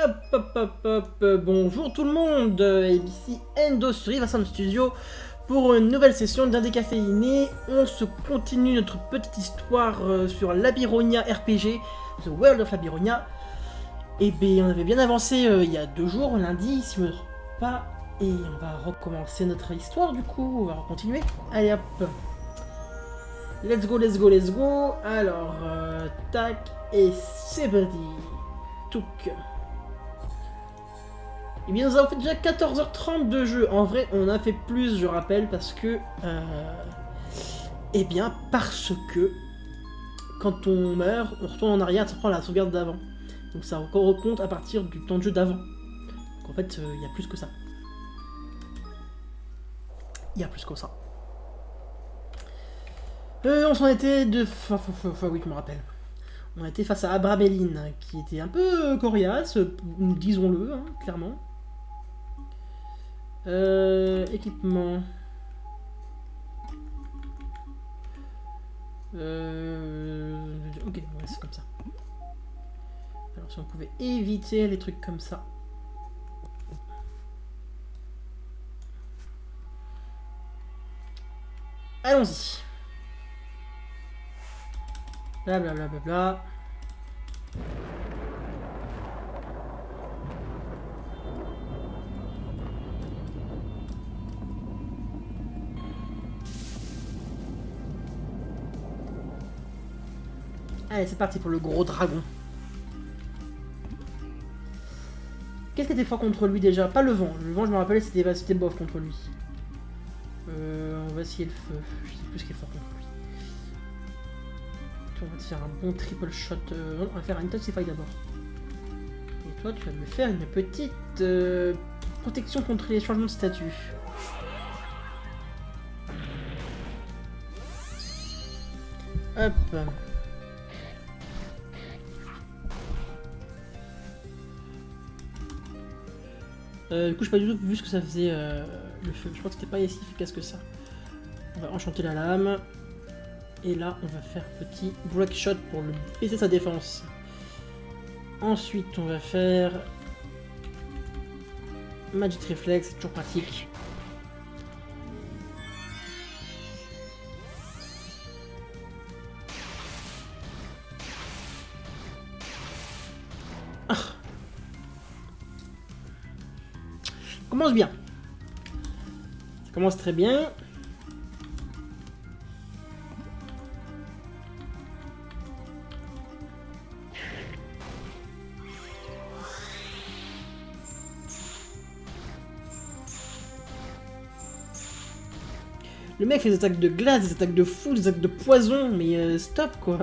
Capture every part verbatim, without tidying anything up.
Hop, hop, hop, hop, euh, bonjour tout le monde, euh, et ici Endo sur Riversound Studio pour une nouvelle session d'Indécaféiné. On se continue notre petite histoire euh, sur Labyronia R P G, The World of Labyronia. Et bien, on avait bien avancé euh, il y a deux jours, lundi, si je me trompe pas, et on va recommencer notre histoire du coup, on va continuer. Allez hop, let's go, let's go, let's go. Alors, euh, tac, et c'est parti. Touk. Et bien nous avons fait déjà quatorze heures trente de jeu. En vrai, on a fait plus, je rappelle, parce que... Euh, eh bien, parce que... Quand on meurt, on retourne en arrière, ça prend la sauvegarde d'avant. Donc ça recompte à partir du temps de jeu d'avant. Donc en fait, il euh, y a plus que ça. Il y a plus que ça. Euh, on s'en était de... Enfin, oui, je me rappelle. On était face à Abramelin, qui était un peu coriace, disons-le, hein, clairement. Euh, équipement. Euh, ok, ouais, c'est comme ça. Alors si on pouvait éviter les trucs comme ça. Allons-y. Bla bla bla bla bla. Allez, c'est parti pour le gros dragon. Qu'est-ce qui était fort contre lui déjà? Pas le vent. Le vent, je me rappelle, c'était bof contre lui. Euh, on va essayer le feu. Je sais plus ce qui est fort contre lui. Toi, on va te faire un bon triple shot. Euh, non, on va faire un intensify d'abord. Et toi, tu vas me faire une petite euh, protection contre les changements de statut. Hop. Euh, du coup, je n'ai pas du tout vu ce que ça faisait euh, le feu. Je crois que c'était pas si efficace que ça. On va enchanter la lame. Et là, on va faire petit break shot pour le baisser sa défense. Ensuite, on va faire Magic Reflex, c'est toujours pratique. Ah. Ça commence bien. Ça commence très bien. Le mec fait des attaques de glace, des attaques de fou, des attaques de poison, mais euh, stop quoi.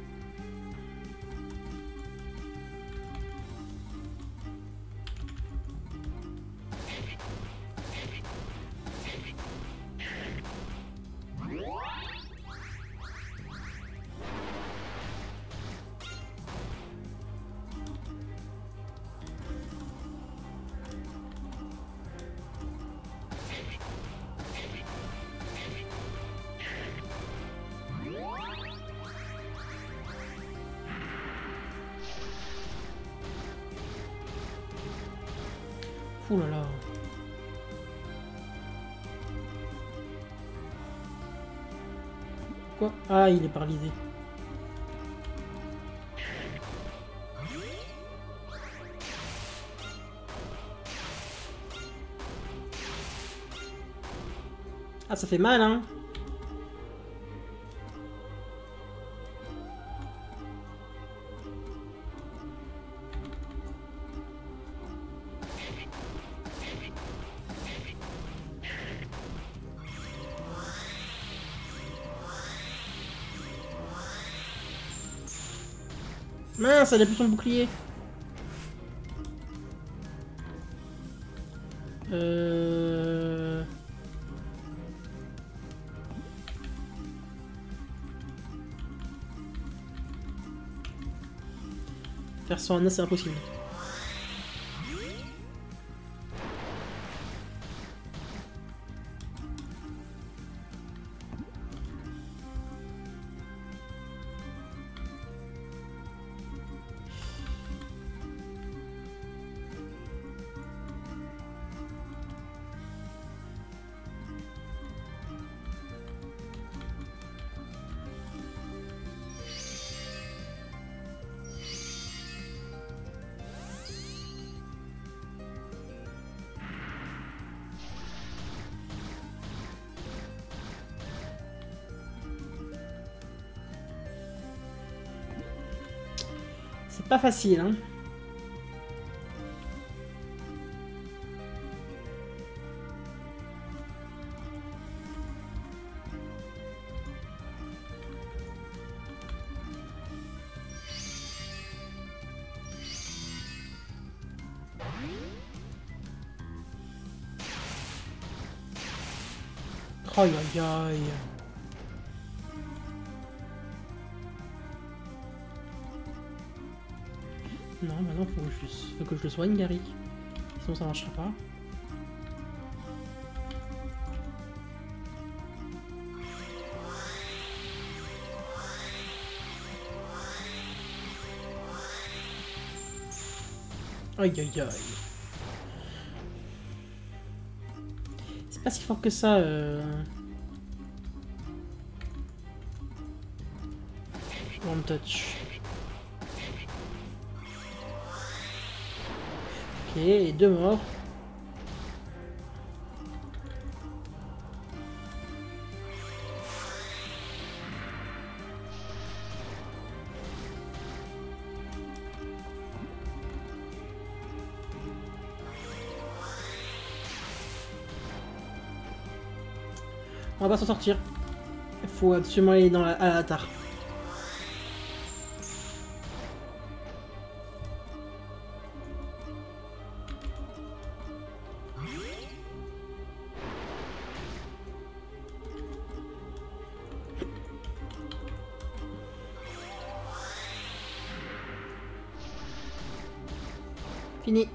Ouh là là. Quoi? Ah, il est paralysé. Ah, ça fait mal, hein? Mince, elle a plus son bouclier. Euh... Faire sans Anna, c'est impossible. C'est pas facile, hein. Aïe aïe aïe. Non, maintenant faut que je, faut que je le soigne, Gary. Sinon ça marchera pas. Aïe aïe aïe. C'est pas si fort que ça. Euh... One touch. Ok, et deux morts. On va pas s'en sortir. Il faut absolument aller dans la, à la tare. Fini.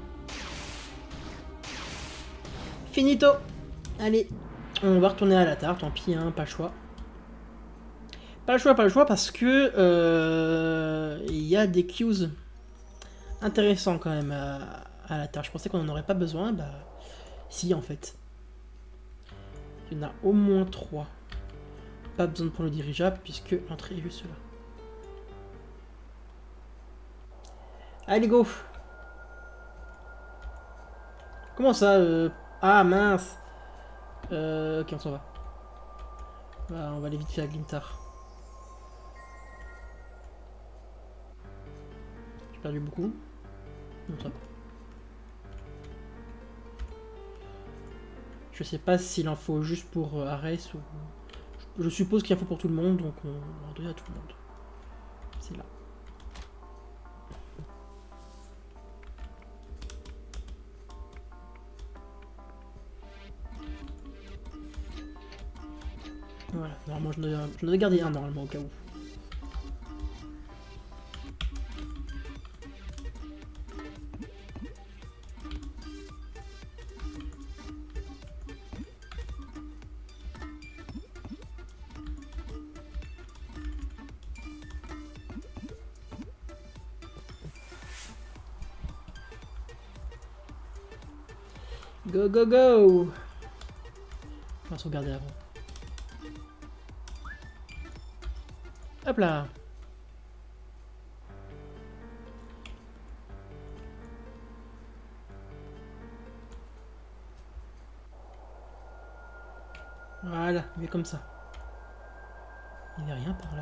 Finito. Allez. On va retourner à la tare, tant pis, hein, pas le choix. Pas le choix, pas le choix, parce que euh, il y a des cues intéressants quand même à, à la tare. Je pensais qu'on n'en aurait pas besoin, bah si en fait. Il y en a au moins trois. Pas besoin de prendre le dirigeable puisque l'entrée est juste là. Allez go. Comment ça euh... Ah mince. Euh, ok, on s'en va. Bah, on va aller vite faire Glimtar. J'ai perdu beaucoup. Non, ça va. Je sais pas s'il en faut juste pour euh, Ares ou... Je suppose qu'il en faut pour tout le monde, donc on va en donner à tout le monde. C'est là. Voilà, normalement je dois, je dois garder un normalement au cas où. Go go go! On va sauvegarder avant. Hop là! Voilà, mais comme ça. Il n'y avait rien par là.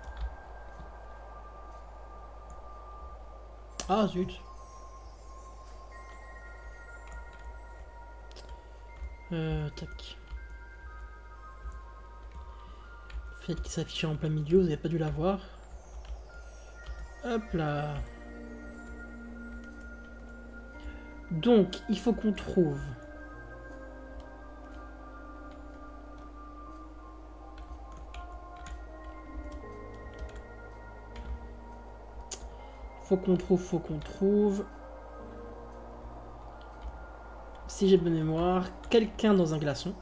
Ah zut! Euh, tac. Le fait qu'il s'affichait en plein milieu, vous n'avez pas dû la voir. Hop là. Donc, il faut qu'on trouve... Faut qu'on trouve, faut qu'on trouve... Si j'ai bonne mémoire, quelqu'un dans un glaçon.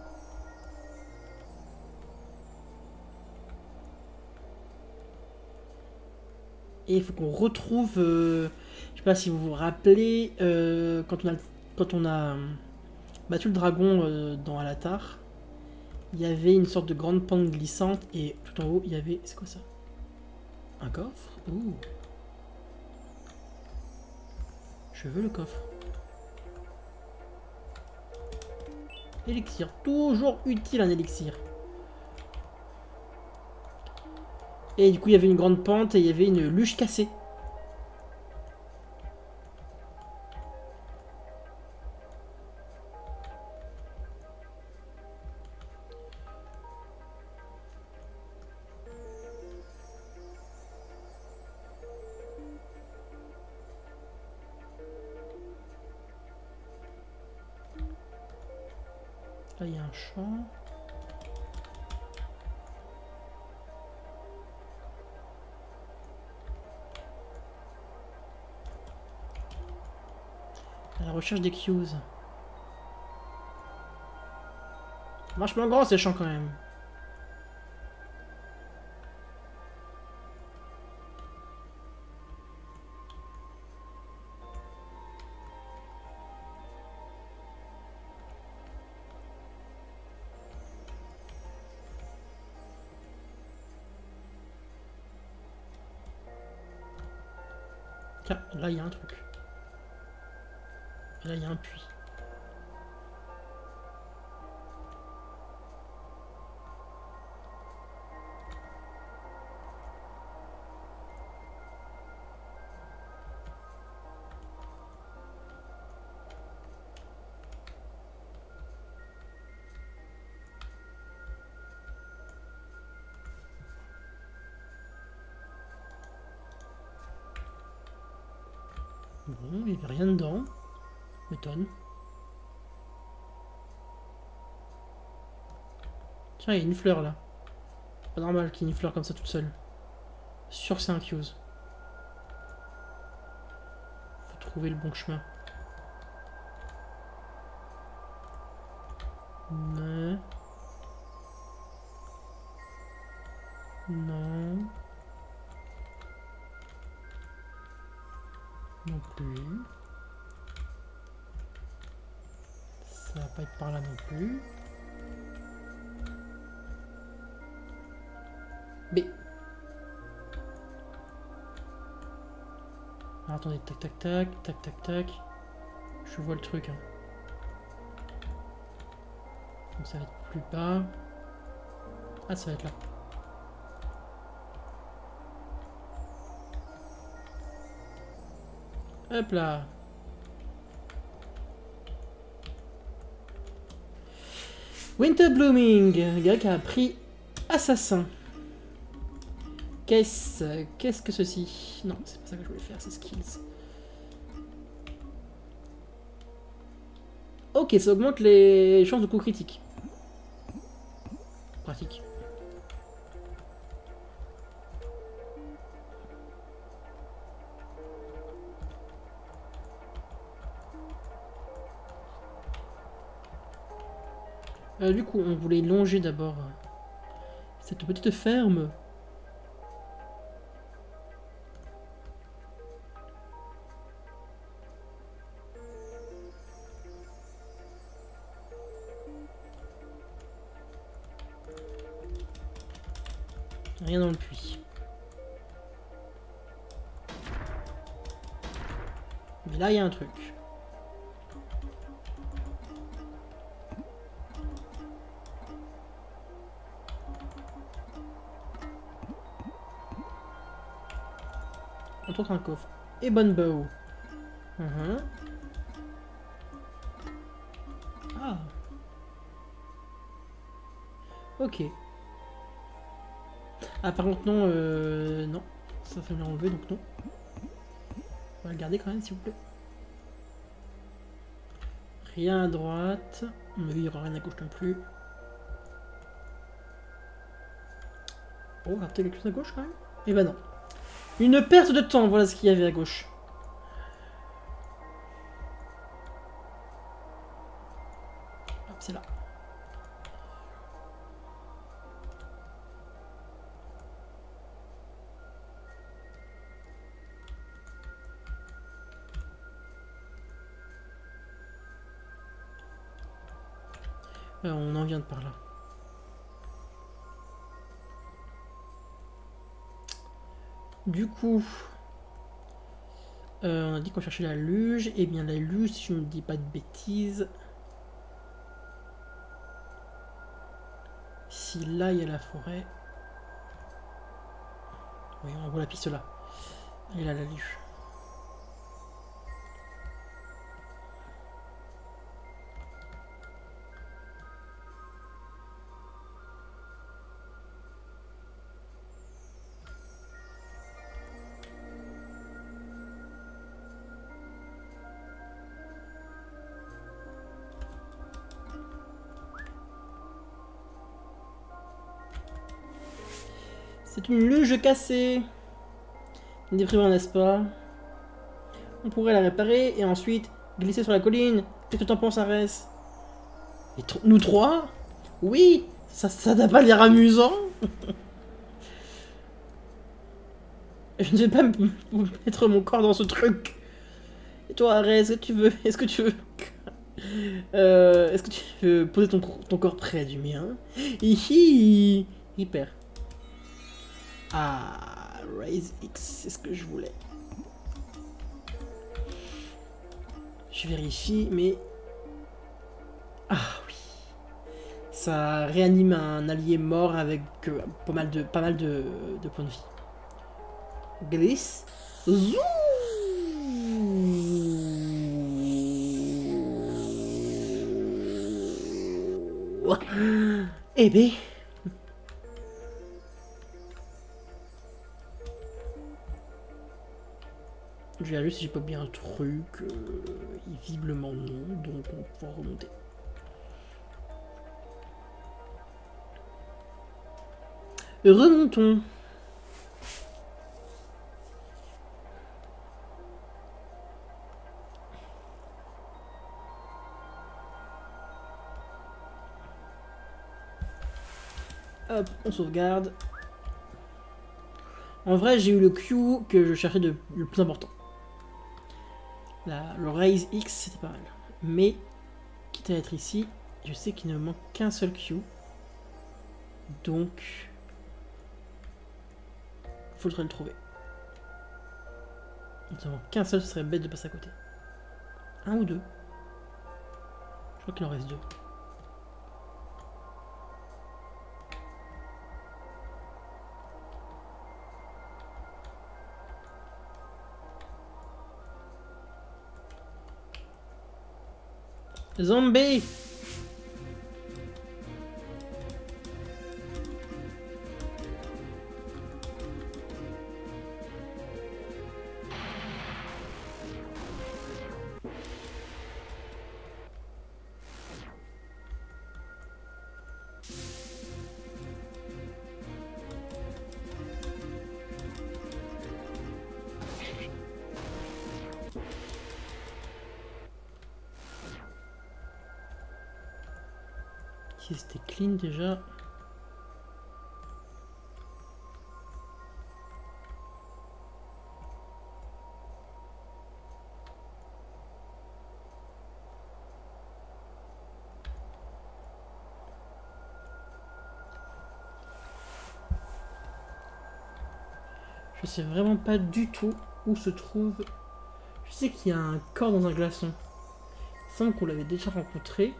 Et il faut qu'on retrouve... Euh, je sais pas si vous vous rappelez, euh, quand on a, quand on a battu le dragon euh, dans Alatar, il y avait une sorte de grande pente glissante et tout en haut, il y avait... C'est quoi ça? Un coffre? Ouh. Je veux le coffre. Élixir. Toujours utile un élixir. Et du coup, il y avait une grande pente et il y avait une luche cassée. Là, il y a un champ. À la recherche des cues. Vachement grand ces champs quand même. Tiens, là il y a un truc. Et là il y a un puits. Bon, il n'y avait rien dedans. M'étonne. Tiens, il y a une fleur là. Pas normal qu'il y ait une fleur comme ça toute seule. Sûr que c'est un Q's. Faut trouver le bon chemin. Non. Non. Non plus. Ça va pas être par là non plus. B. Alors, attendez, tac tac tac, tac tac tac. Je vois le truc. Hein. Donc ça va être plus bas. Ah, ça va être là. Hop là. Winter Blooming. Grec a appris assassin. Qu'est-ce Qu'est-ce que ceci? Non, c'est pas ça que je voulais faire, c'est skills. Ok, ça augmente les chances de coup critique. Pratique. Euh, du coup, on voulait longer d'abord cette petite ferme. Rien dans le puits. Mais là, il y a un truc. On trouve un coffre. Et bonne bow. Uh-huh. Ah. Ok. Ah, par contre, non, euh, non. Ça, ça me l'a enlevé, donc non. On va le garder quand même, s'il vous plaît. Rien à droite. Mais il n'y aura rien à gauche non plus. Oh, il y a peut-être quelque chose à gauche quand même. Eh ben non. Une perte de temps, voilà ce qu'il y avait à gauche. Hop, c'est là. Euh, on en vient de par là. Du coup, euh, on a dit qu'on cherchait la luge. Et eh bien la luge, si je ne me dis pas de bêtises. Si là il y a la forêt. Oui, on voit la piste là. Et là la luge. C'est une luge cassée. Déprimant, n'est-ce pas? On pourrait la réparer et ensuite glisser sur la colline. Qu'est-ce que t'en penses, Arès? Et tr nous trois? Oui. Ça ça n'a pas l'air amusant. Je ne vais pas mettre mon corps dans ce truc. Et toi, Arès, est-ce que tu veux... Est-ce que tu veux... Euh, Est-ce que tu veux poser ton, ton corps près du mien? Hihi. Hyper. Ah, Raise X, c'est ce que je voulais. Je vérifie, mais... Ah oui. Ça réanime un allié mort avec euh, pas mal de, pas mal de, de points de vie. Glisse. Zou. Eh ben... Je regarde juste si j'ai pas oublié un truc. Euh, visiblement non, donc on va pouvoir remonter. Remontons. Hop, on sauvegarde. En vrai, j'ai eu le Q que je cherchais de le plus important. Là, le Raise X, c'était pas mal. Mais, quitte à être ici, je sais qu'il ne me manque qu'un seul Q. Donc, faudrait le trouver. Il ne manque qu'un seul, ce serait bête de passer à côté. Un ou deux. Je crois qu'il en reste deux. Zombie! Si c'était clean déjà. Je sais vraiment pas du tout où se trouve. Je sais qu'il y a un corps dans un glaçon. Il semble qu'on l'avait déjà rencontré.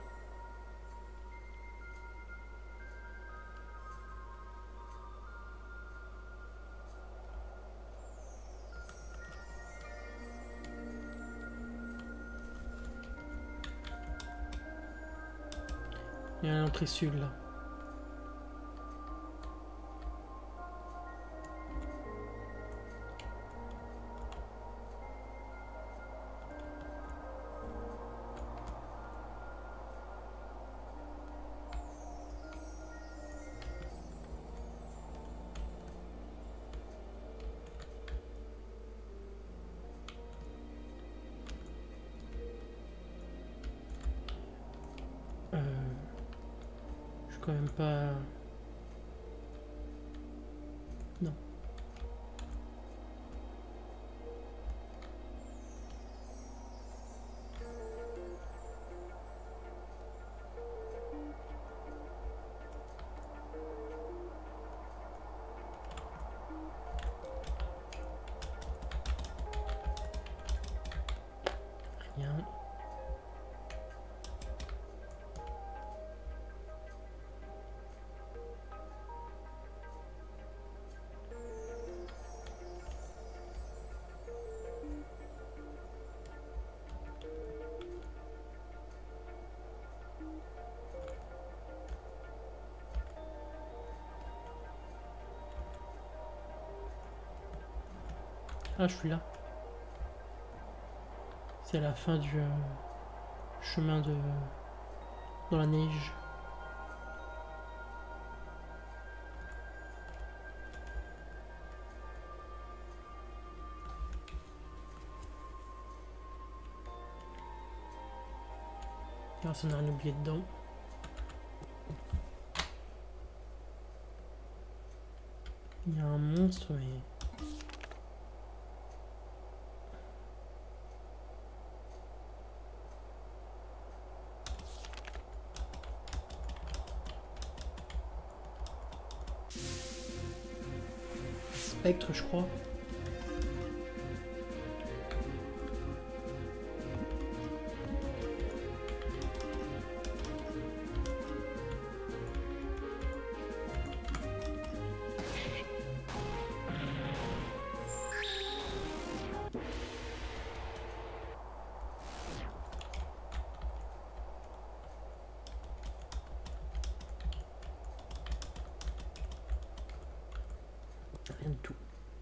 Il y a l'entrée sud là. Euh... Je suis quand même pas... Non. Rien. Ah, je suis là. C'est la fin du euh, chemin de... dans la neige. Alors, ça, on a rien oublié dedans. Il y a un monstre, mais... Spectre, je crois. Rien du tout.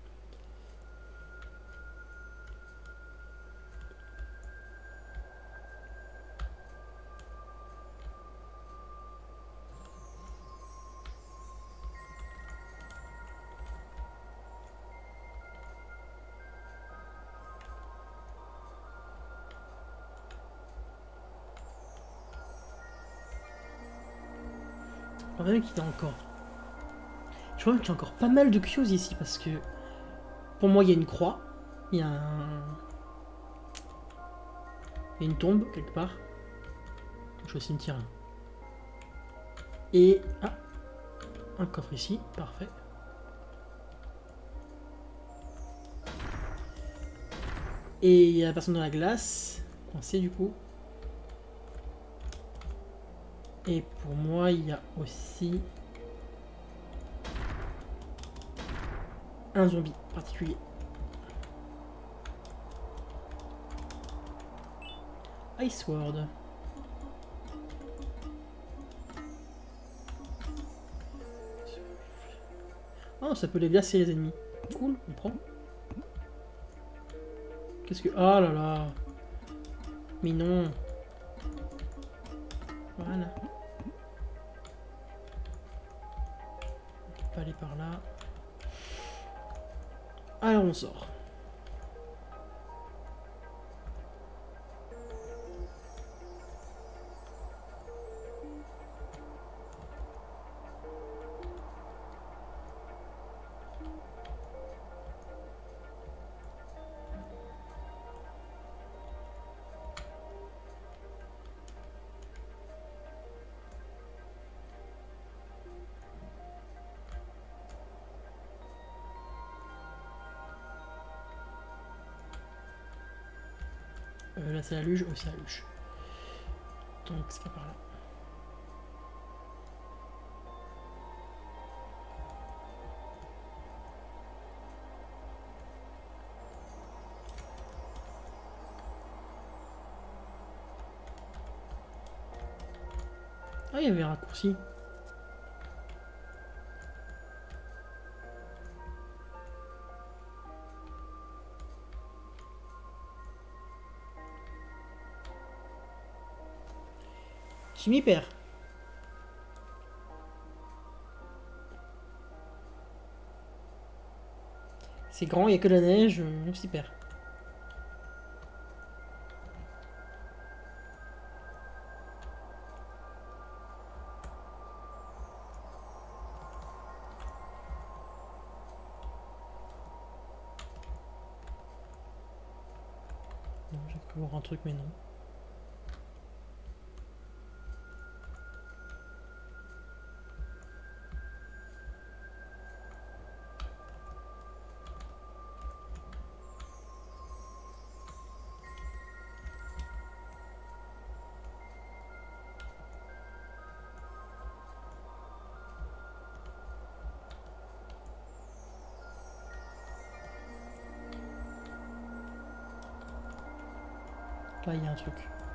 Je crois même qu'il y a encore... Je crois même qu'il y a encore pas mal de cues ici, parce que... Pour moi, il y a une croix. Il y a un... Il y a une tombe, quelque part. Je suis au cimetière. Et... Ah, un coffre ici, parfait. Et il y a la personne dans la glace, coincée du coup. Et pour moi, il y a aussi un zombie particulier. Ice Sword. Oh, ça peut les glacer les ennemis. Cool, on prend. Qu'est-ce que... Oh là là. Mais non. Voilà. On peut pas aller par là. Alors on sort. Euh, là c'est la luge, oh c'est la luge. Donc c'est pas par là. Ah, il y avait un raccourci. Je m'y perds. C'est grand, il n'y a que de la neige, on s'y perd. Non, j'ai cru voir un truc, mais non. Là, il y a un truc.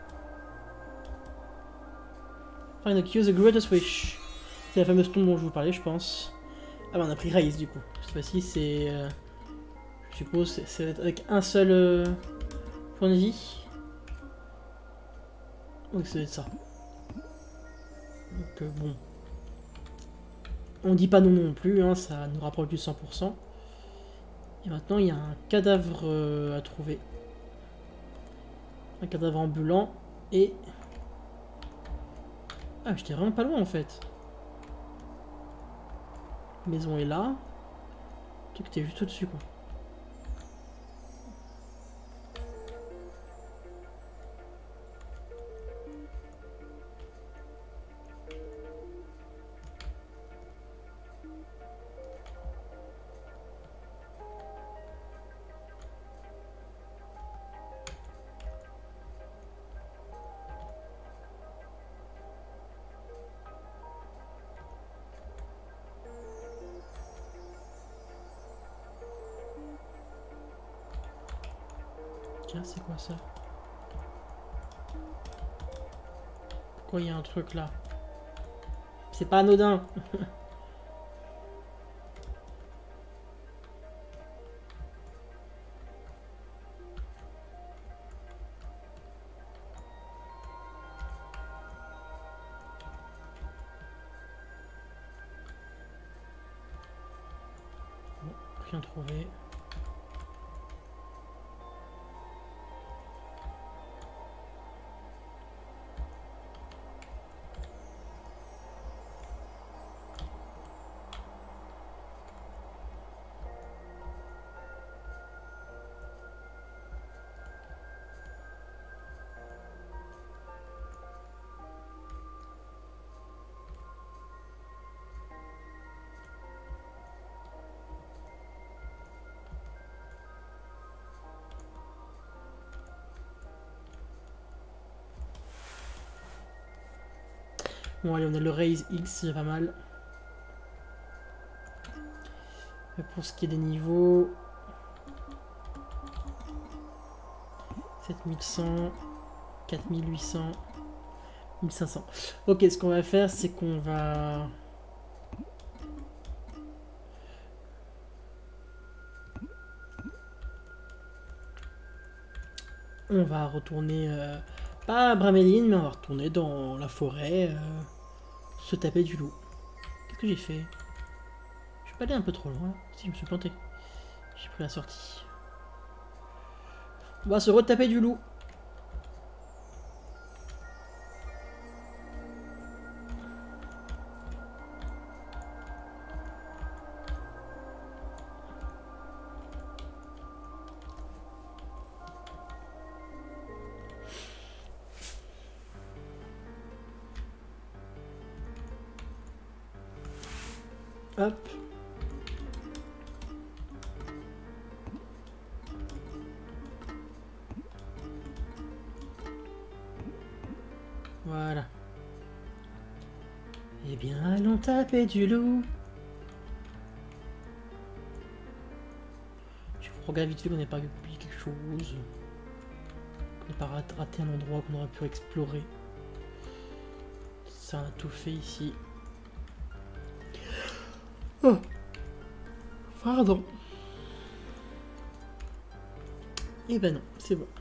Find the cue, the greatest wish. C'est la fameuse tombe dont je vous parlais, je pense. Ah bah on a pris Raze du coup. Cette fois-ci, c'est... Euh, je suppose, c'est avec un seul euh, point de vie. Donc ça doit être ça. Donc euh, bon. On dit pas non non plus, hein, ça nous rapproche du cent pour cent. Et maintenant, il y a un cadavre euh, à trouver. Un cadavre ambulant et Ah, j'étais vraiment pas loin en fait. La maison est là. Tu sais que t'es juste au-dessus quoi. Tiens, c'est quoi ça? Pourquoi il y a un truc là? C'est pas anodin. Bon, rien trouvé. Bon allez, on a le Raise X, c'est pas mal. Et pour ce qui est des niveaux... sept mille cent, quatre mille huit cents, mille cinq cents. Ok, ce qu'on va faire, c'est qu'on va... On va retourner... Euh, pas à Brameline, mais on va retourner dans la forêt, euh, se taper du loup. Qu'est-ce que j'ai fait? Je suis pas allé un peu trop loin. Si, je me suis planté. J'ai pris la sortie. On va se retaper du loup. Hop. Voilà. Eh bien, allons taper du loup. Je regarde vite fait qu'on n'ait pas oublié quelque chose. Qu'on n'ait pas raté un endroit qu'on aurait pu explorer. Ça, on a tout fait ici. Oh. Pardon. Eh ben non, c'est bon.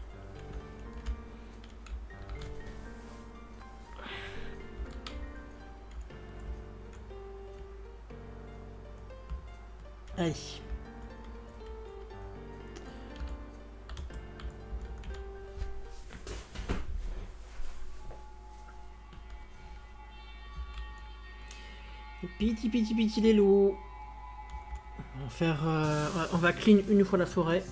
Allez. Piti piti piti les loups. On va faire, euh, on va clean une fois la forêt.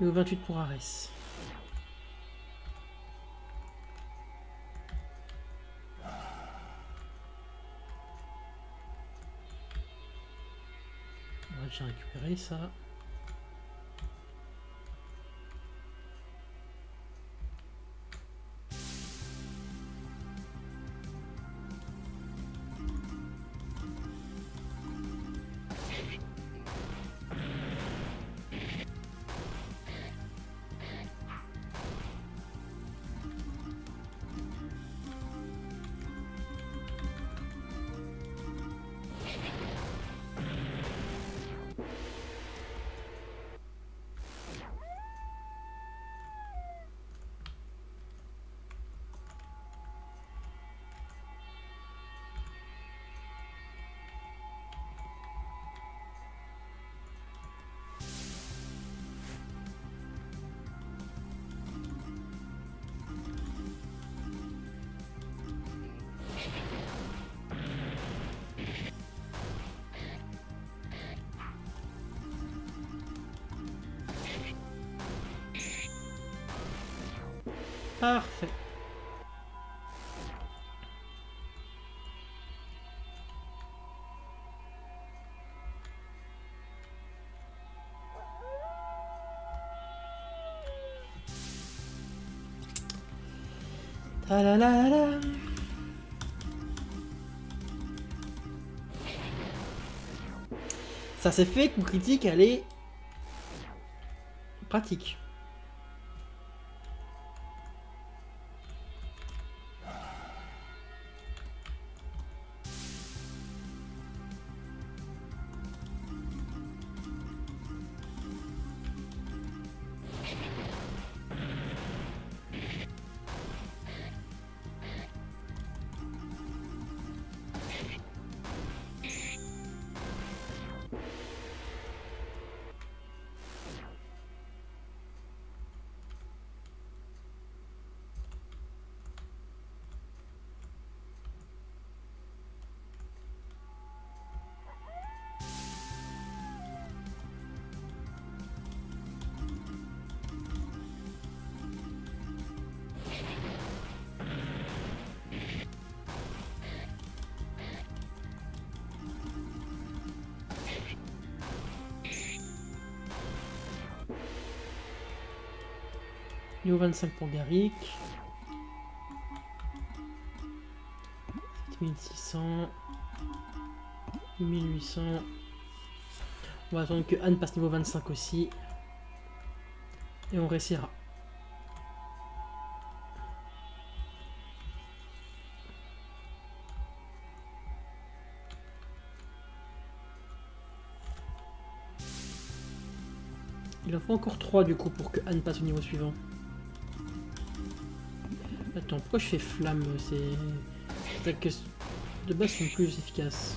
Et au vingt-huit pour Arès. On va déjà récupérer ça. Parfait. Ta la la la. Ça s'est fait, coup critique, elle est pratique. Niveau vingt-cinq pour Garrick. sept mille six cents. huit mille huit cents. On va attendre que Anne passe niveau vingt-cinq aussi. Et on réussira. Il en faut encore trois du coup pour que Anne passe au niveau suivant. Attends, pourquoi je fais flamme? C'est attaques de base sont plus efficaces.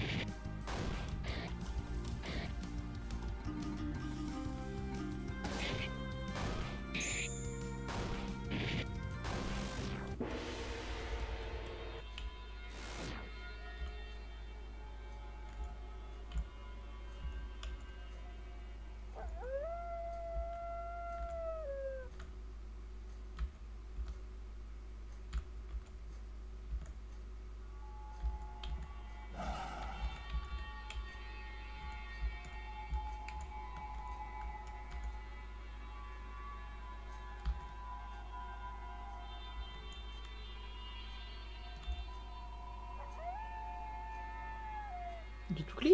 Du tout clean.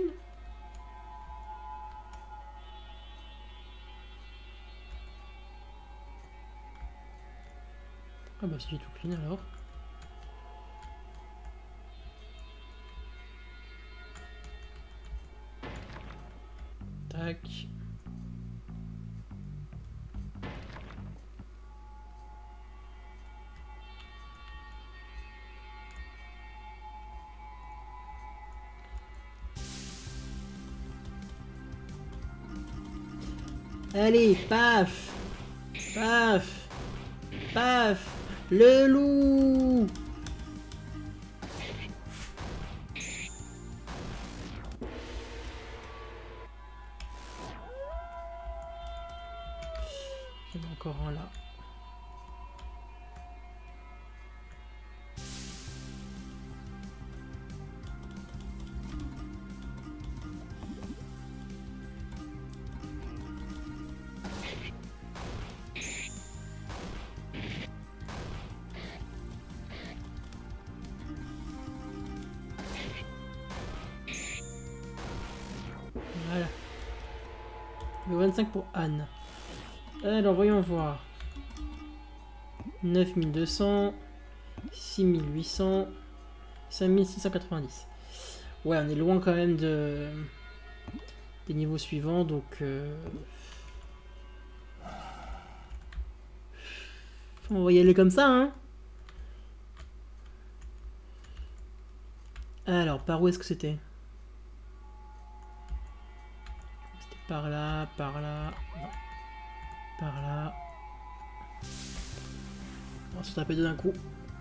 Ah bah c'est du tout clean alors. Tac. Allez, paf, paf, paf, le loup. encore un là. Voilà. Le vingt-cinq pour Anne. Alors, voyons voir. neuf mille deux cents, six mille huit cents, cinq mille six cent quatre-vingt-dix. Ouais, on est loin quand même de des niveaux suivants, donc... Euh... On va y aller comme ça, hein. Alors, par où est-ce que c'était? C'était par là, par là... Non. Par là... On va se taper deux d'un coup.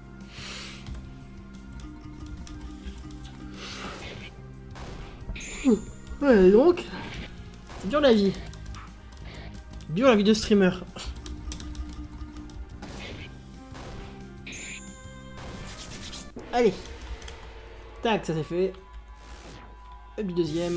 Ouais, donc... C'est dur la vie. Dur la vie de streamer. Allez. Tac, ça c'est fait. Et du deuxième.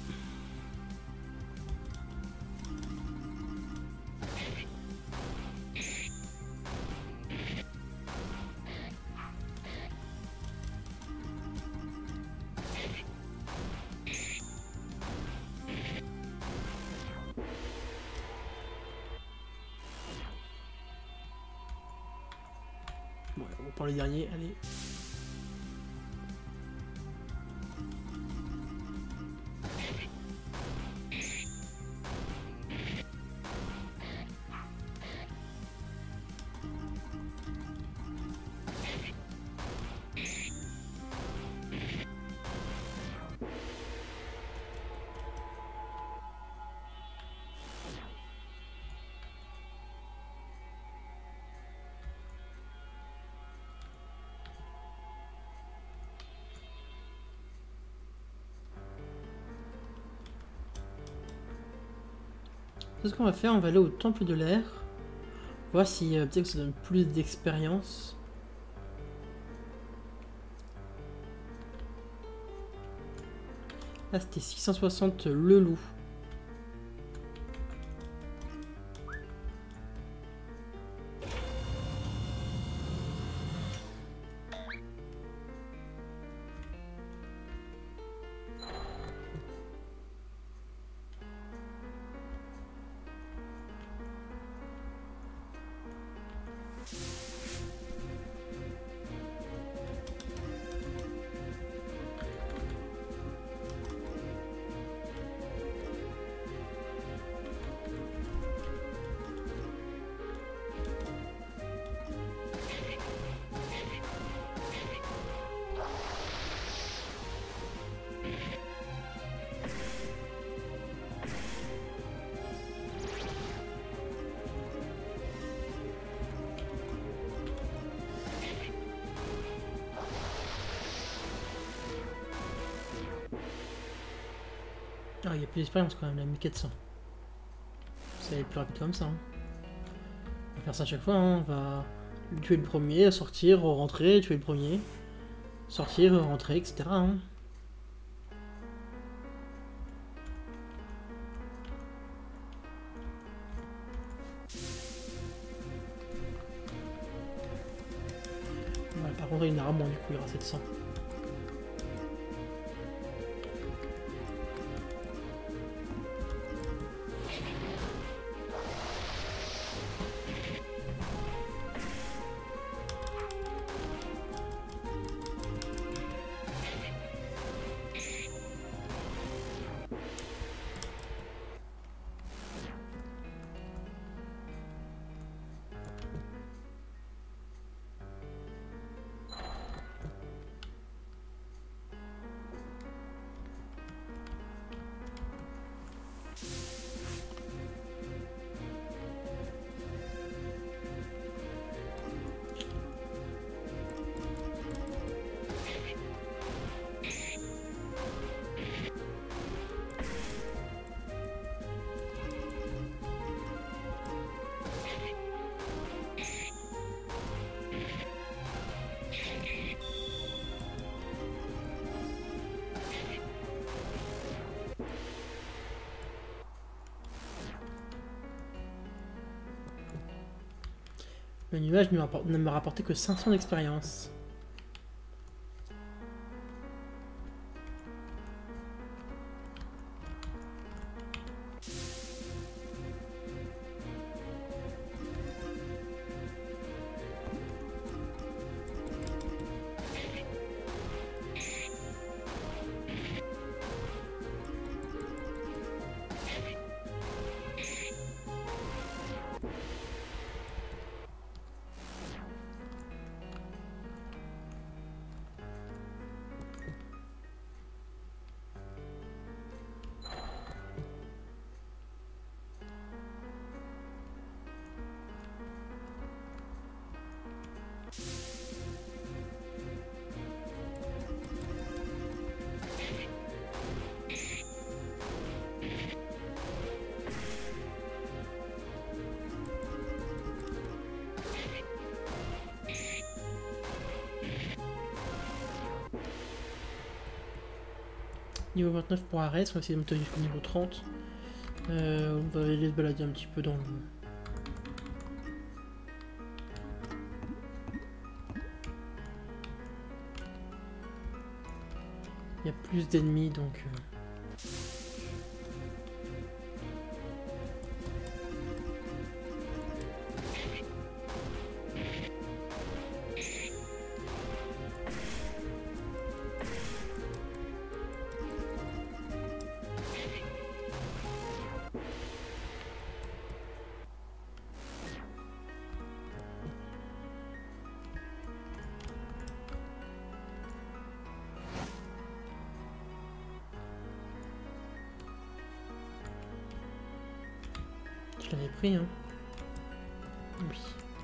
Bon, on va prendre les derniers, allez. C'est ce qu'on va faire, on va aller au temple de l'air. Voir si euh, peut-être que ça donne plus d'expérience. Là c'était six cent soixante le loup. Ah, il y a plus d'expérience quand même, la mille quatre cents. Ça va être plus rapide comme ça. Hein. On va faire ça à chaque fois, hein. On va tuer le premier, sortir, rentrer, tuer le premier. Sortir, rentrer, et cetera. Hein. Ouais, par contre, il y en aura moins, du coup, il y aura sept cents. Le nuage ne me rapporte, ne me rapportait que cinq cents d'expérience. Niveau vingt-neuf pour Arès, on va essayer de monter jusqu'au niveau trente. Euh, on va aller se balader un petit peu dans le... Il y a plus d'ennemis donc... Euh... Je l'avais pris, hein. Oui.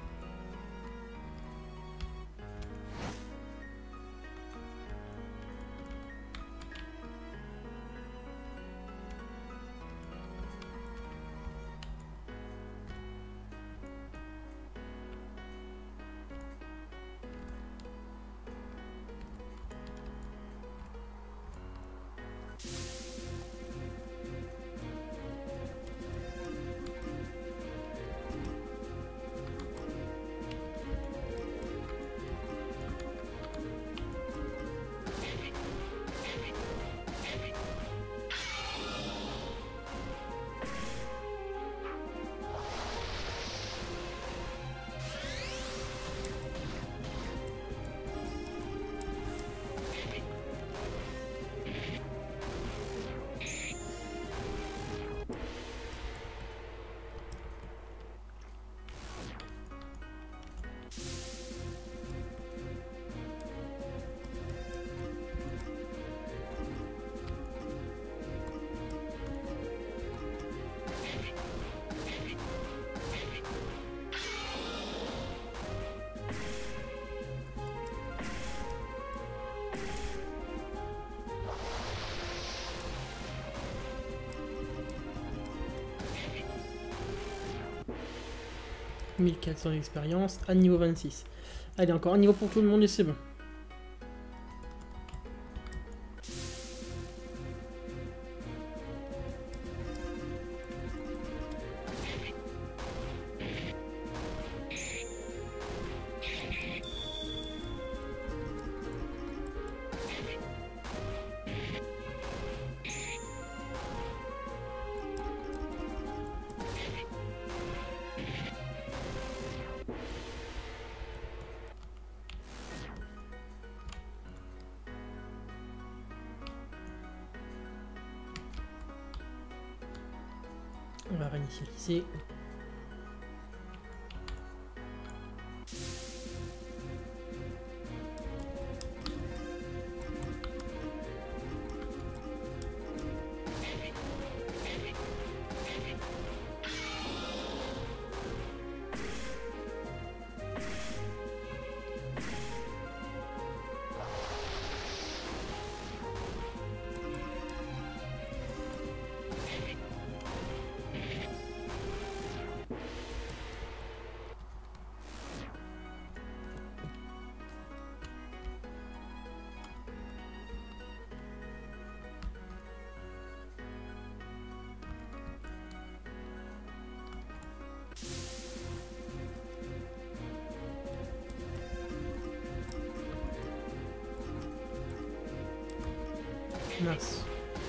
mille quatre cents d'expérience à niveau vingt-six. Allez, encore un niveau pour tout le monde et c'est bon. On va réinitialiser. Mince.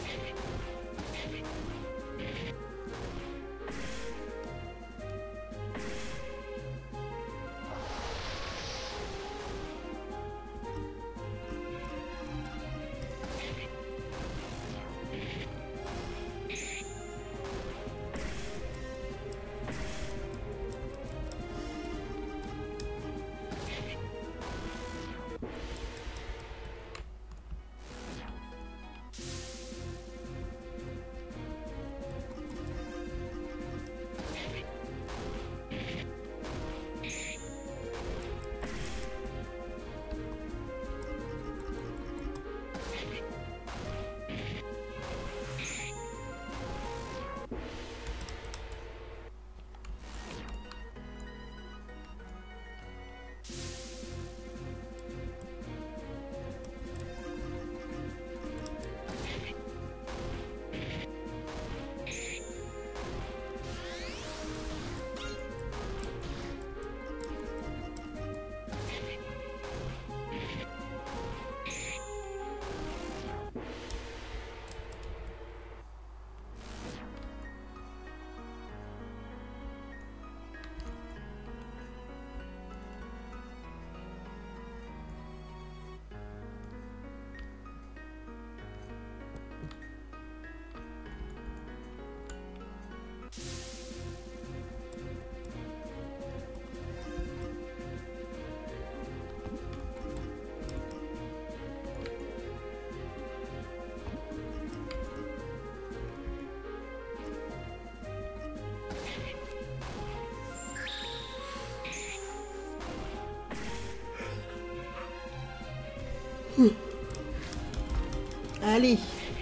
Allez.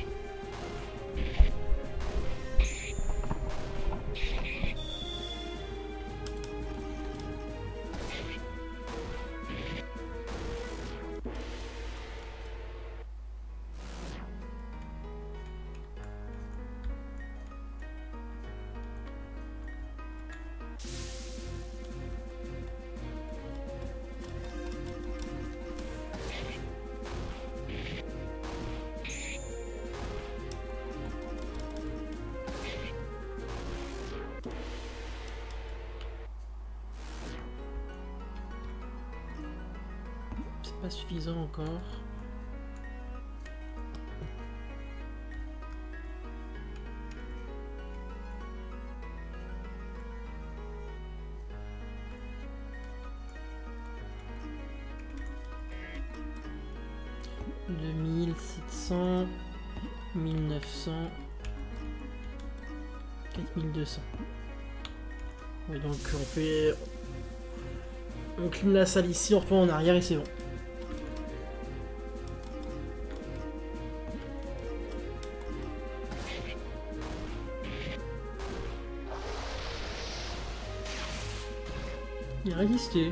Pas suffisant encore. deux mille sept cents, mille neuf cents, quatre mille deux cents. Oui, donc on fait... On clean la salle ici, on retourne en arrière et c'est bon. Il a résisté.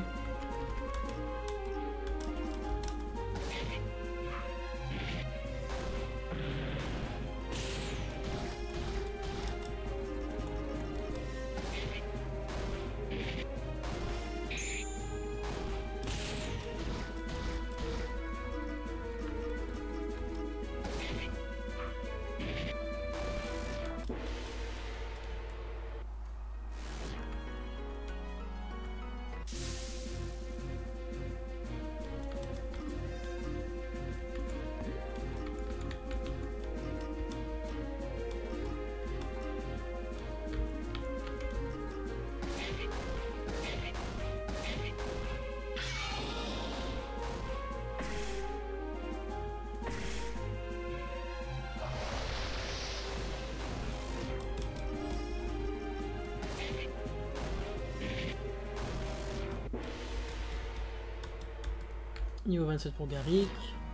Niveau vingt-sept pour Garrick.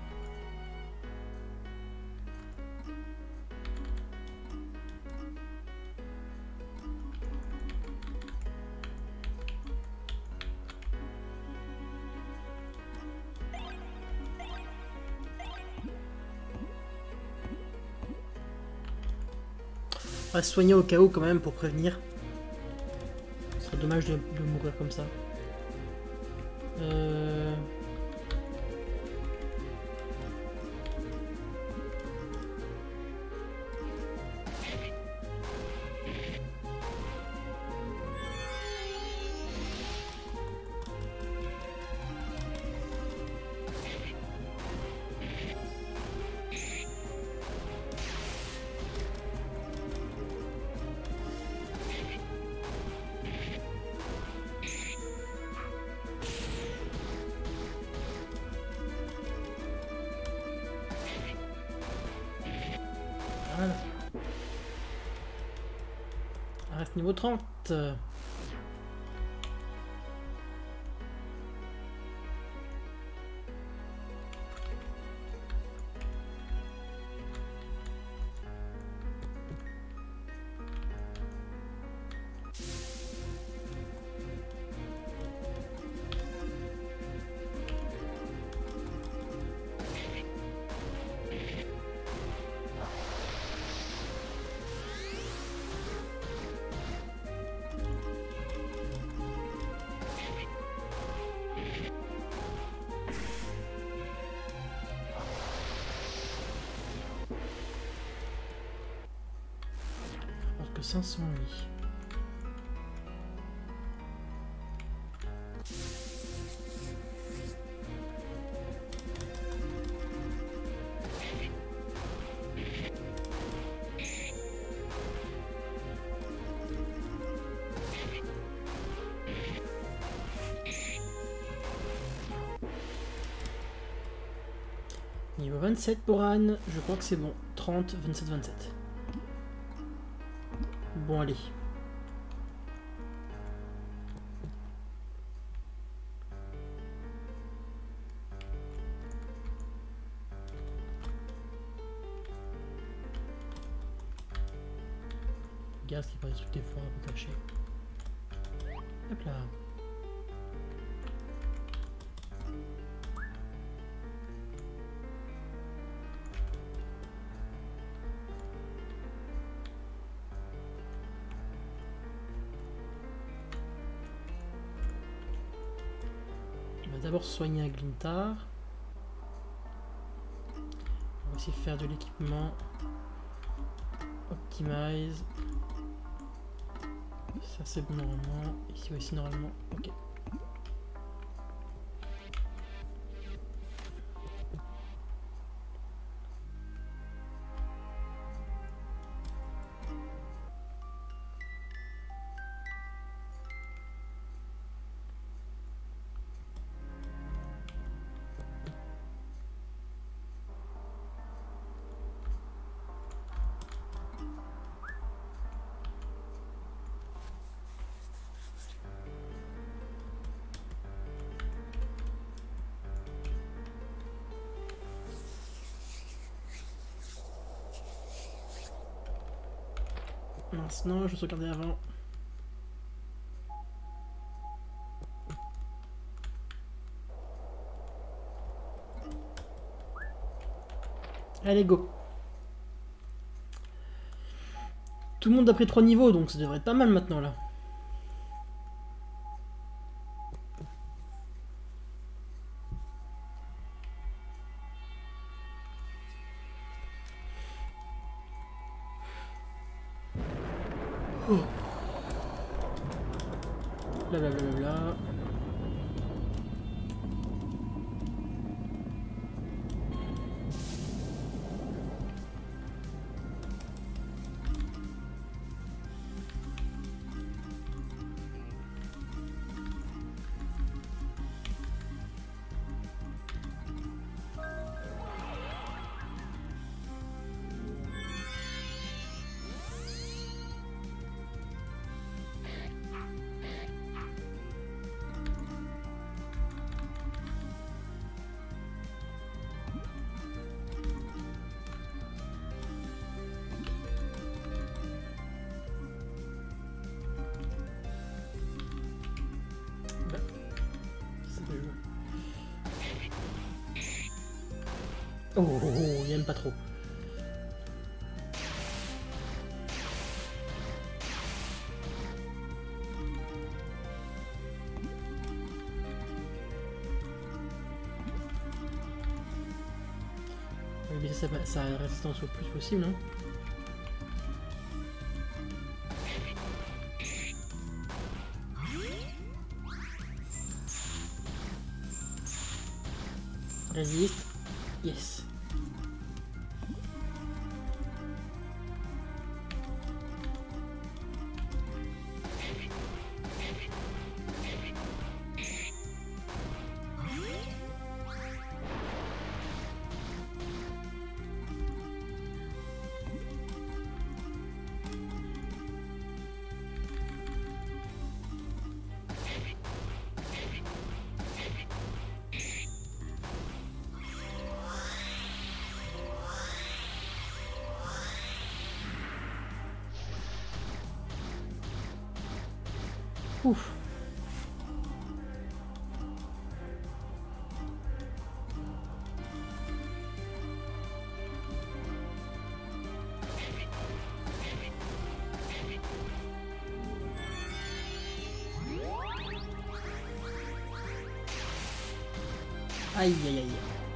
On va se soigner au cas où quand même pour prévenir. Ce serait dommage de, de mourir comme ça. Euh... Carte niveau trente. cinq cents lui. Niveau vingt-sept pour Anne, je crois que c'est bon. trente, vingt-sept, vingt-sept. Bon, allez. Regarde ce qui paraît toutes les fois un peu caché. Hop là. D'abord soigner un Glintar. On va essayer de faire de l'équipement. Optimize. Ça c'est bon normalement. Ici aussi normalement. Ok. Maintenant, je vais regarder avant. Allez, go. Tout le monde a pris trois niveaux, donc ça devrait être pas mal maintenant, là. Blablabla. Oh, oh, oh, il aime pas trop. On va baisser sa, sa résistance au plus possible. Hein. Résiste. Yes. Ouf. Aïe aïe aïe.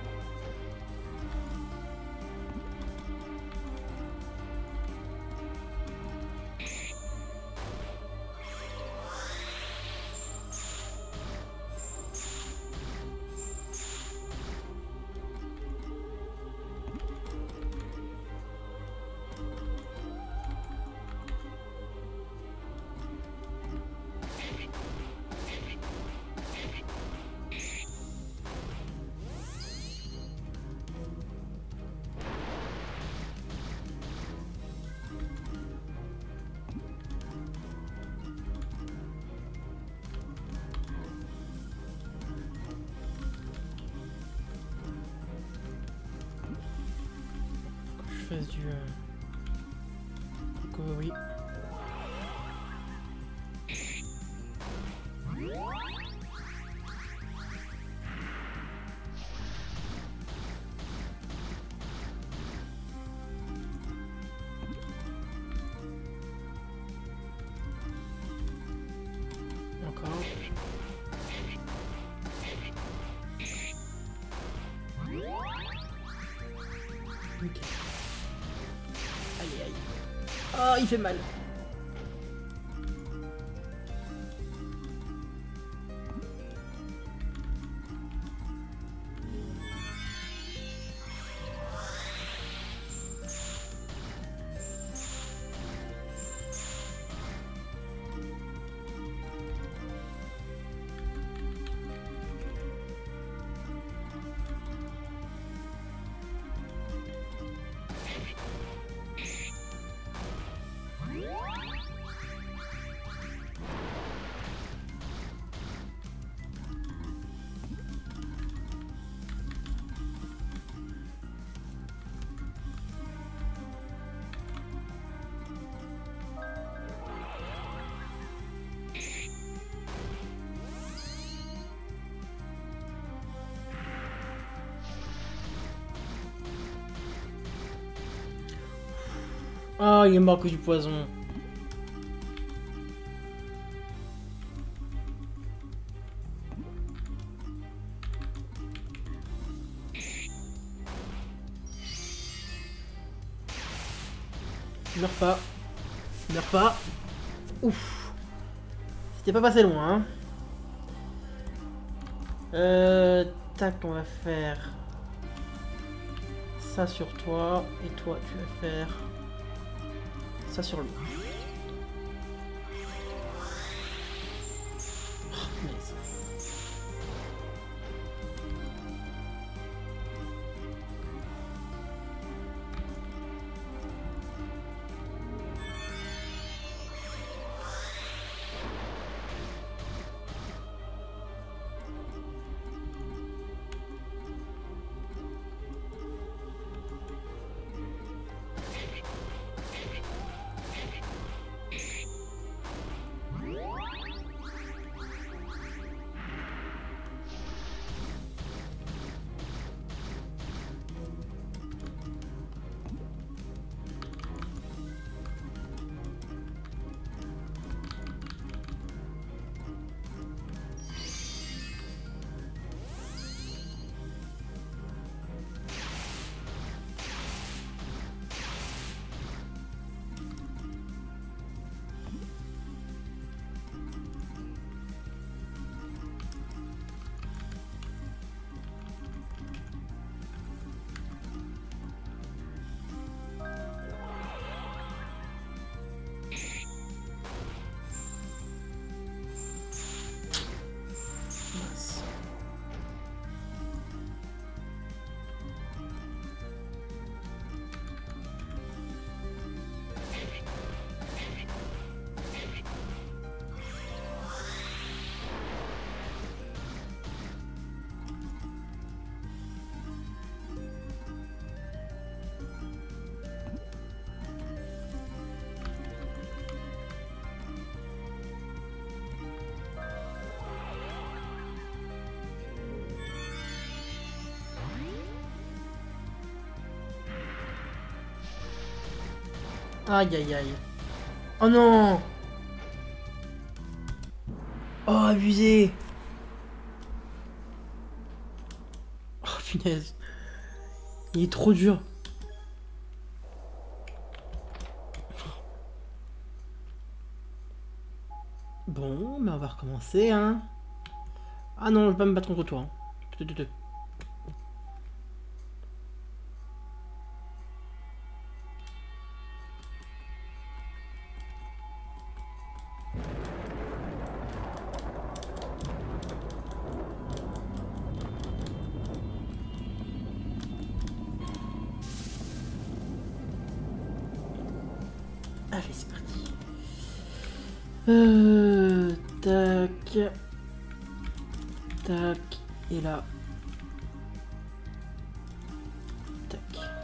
Je fasse du... Euh... oui. Encore. Ok. Aïe aïe. Oh, il fait mal. Oh, il est mort que du poison. Meurs pas. Meurs pas. Ouf. C'était pas passé loin, hein. Euh... Tac, on va faire... ça sur toi. Et toi, tu vas faire... ça sur lui. Oh, nice. Aïe aïe aïe. Oh non. Oh, abusé. Oh, punaise. Il est trop dur. Bon, mais on va recommencer, hein. Ah non, je vais pas me battre contre toi. Hein. Te, te, te. Allez, c'est parti. Euh, tac. Tac. Et là. Tac.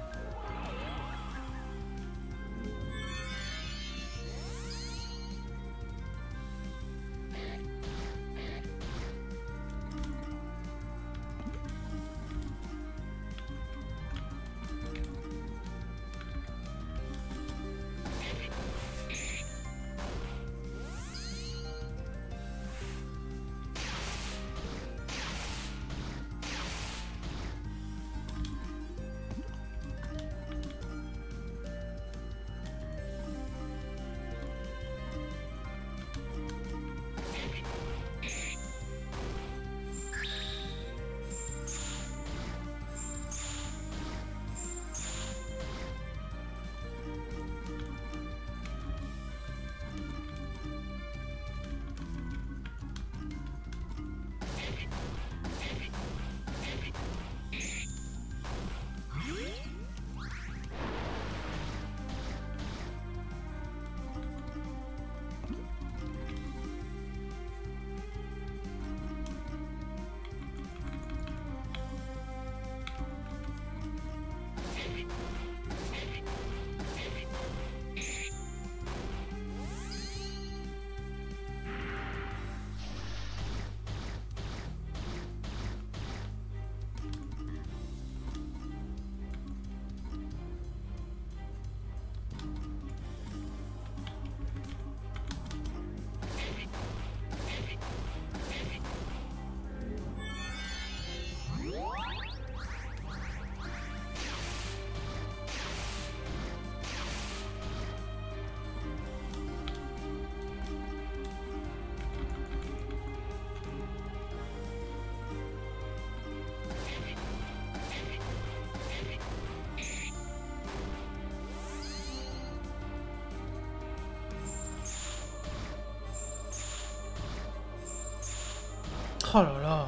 Oh là là.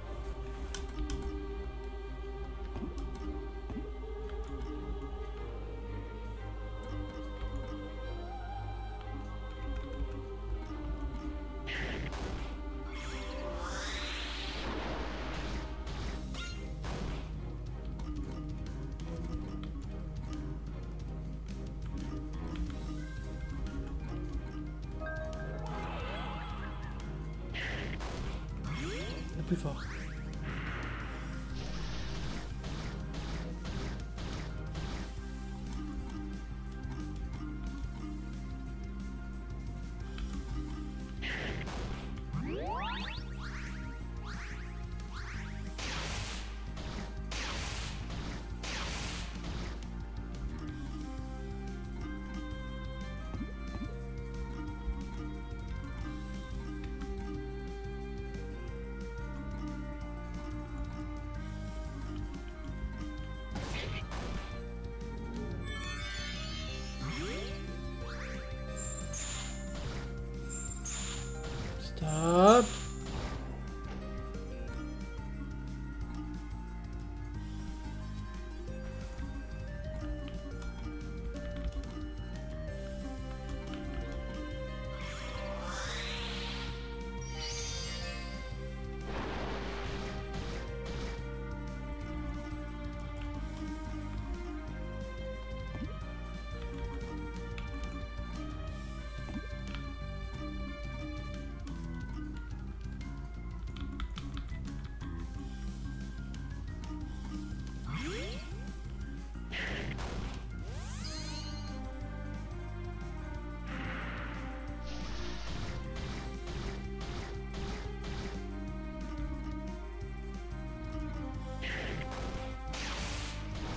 Le plus fort.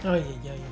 Aïe aïe aïe.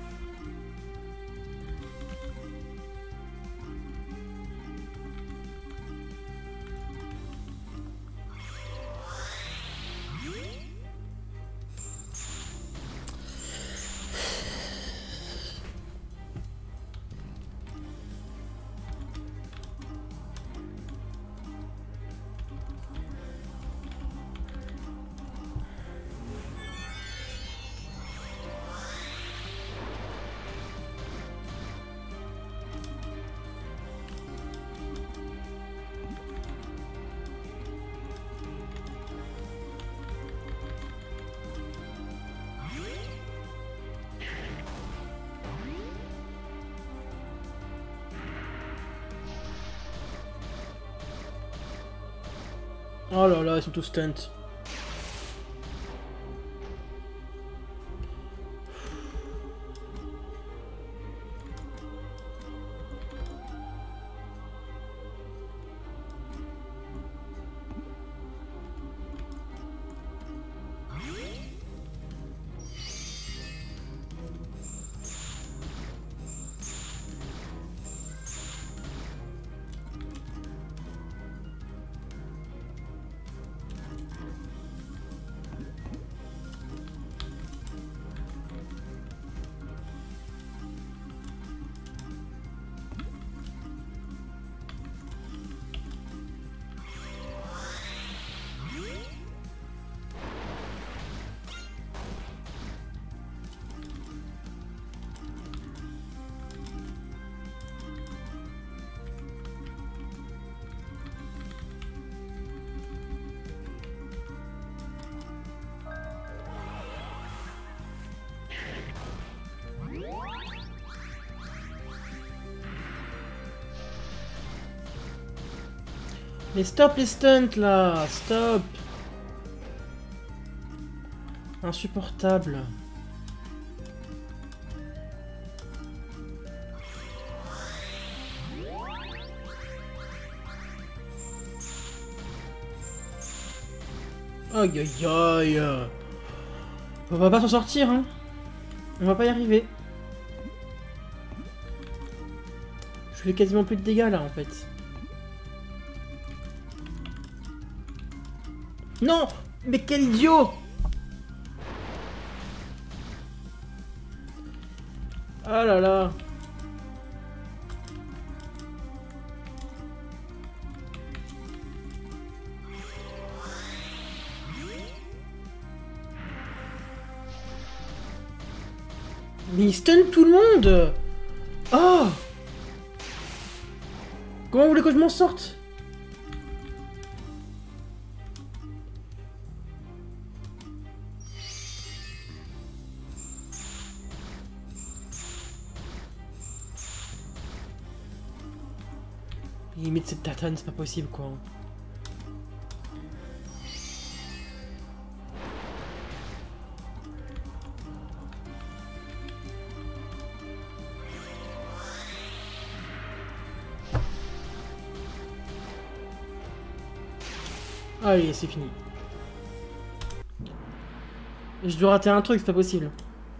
Oh là là, ils sont tous stunt. Mais stop les stunts là, stop. Insupportable. Aïe aïe aïe. On va pas s'en sortir hein. On va pas y arriver. Je fais quasiment plus de dégâts là en fait. Non! Mais quel idiot! Ah là là! Mais il stun tout le monde! Oh! Comment vous voulez que je m'en sorte? Limite cette tatane, c'est pas possible quoi. Allez, c'est fini. Je dois rater un truc, c'est pas possible.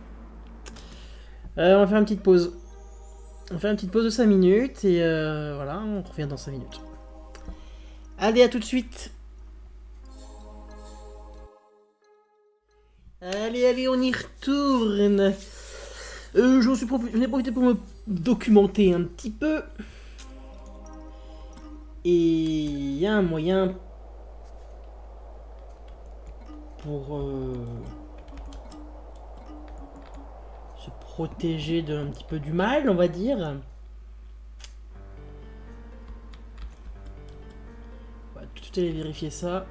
Euh, on va faire une petite pause. On va faire une petite pause de cinq minutes et euh, voilà, on revient dans cinq minutes. Allez, à tout de suite. Allez, allez, on y retourne. Euh, J'en suis profité, j'en ai profité pour me documenter un petit peu. Et il y a un moyen pour euh, se protéger d'un petit peu du mal, on va dire. On va tout de suite aller vérifier ça.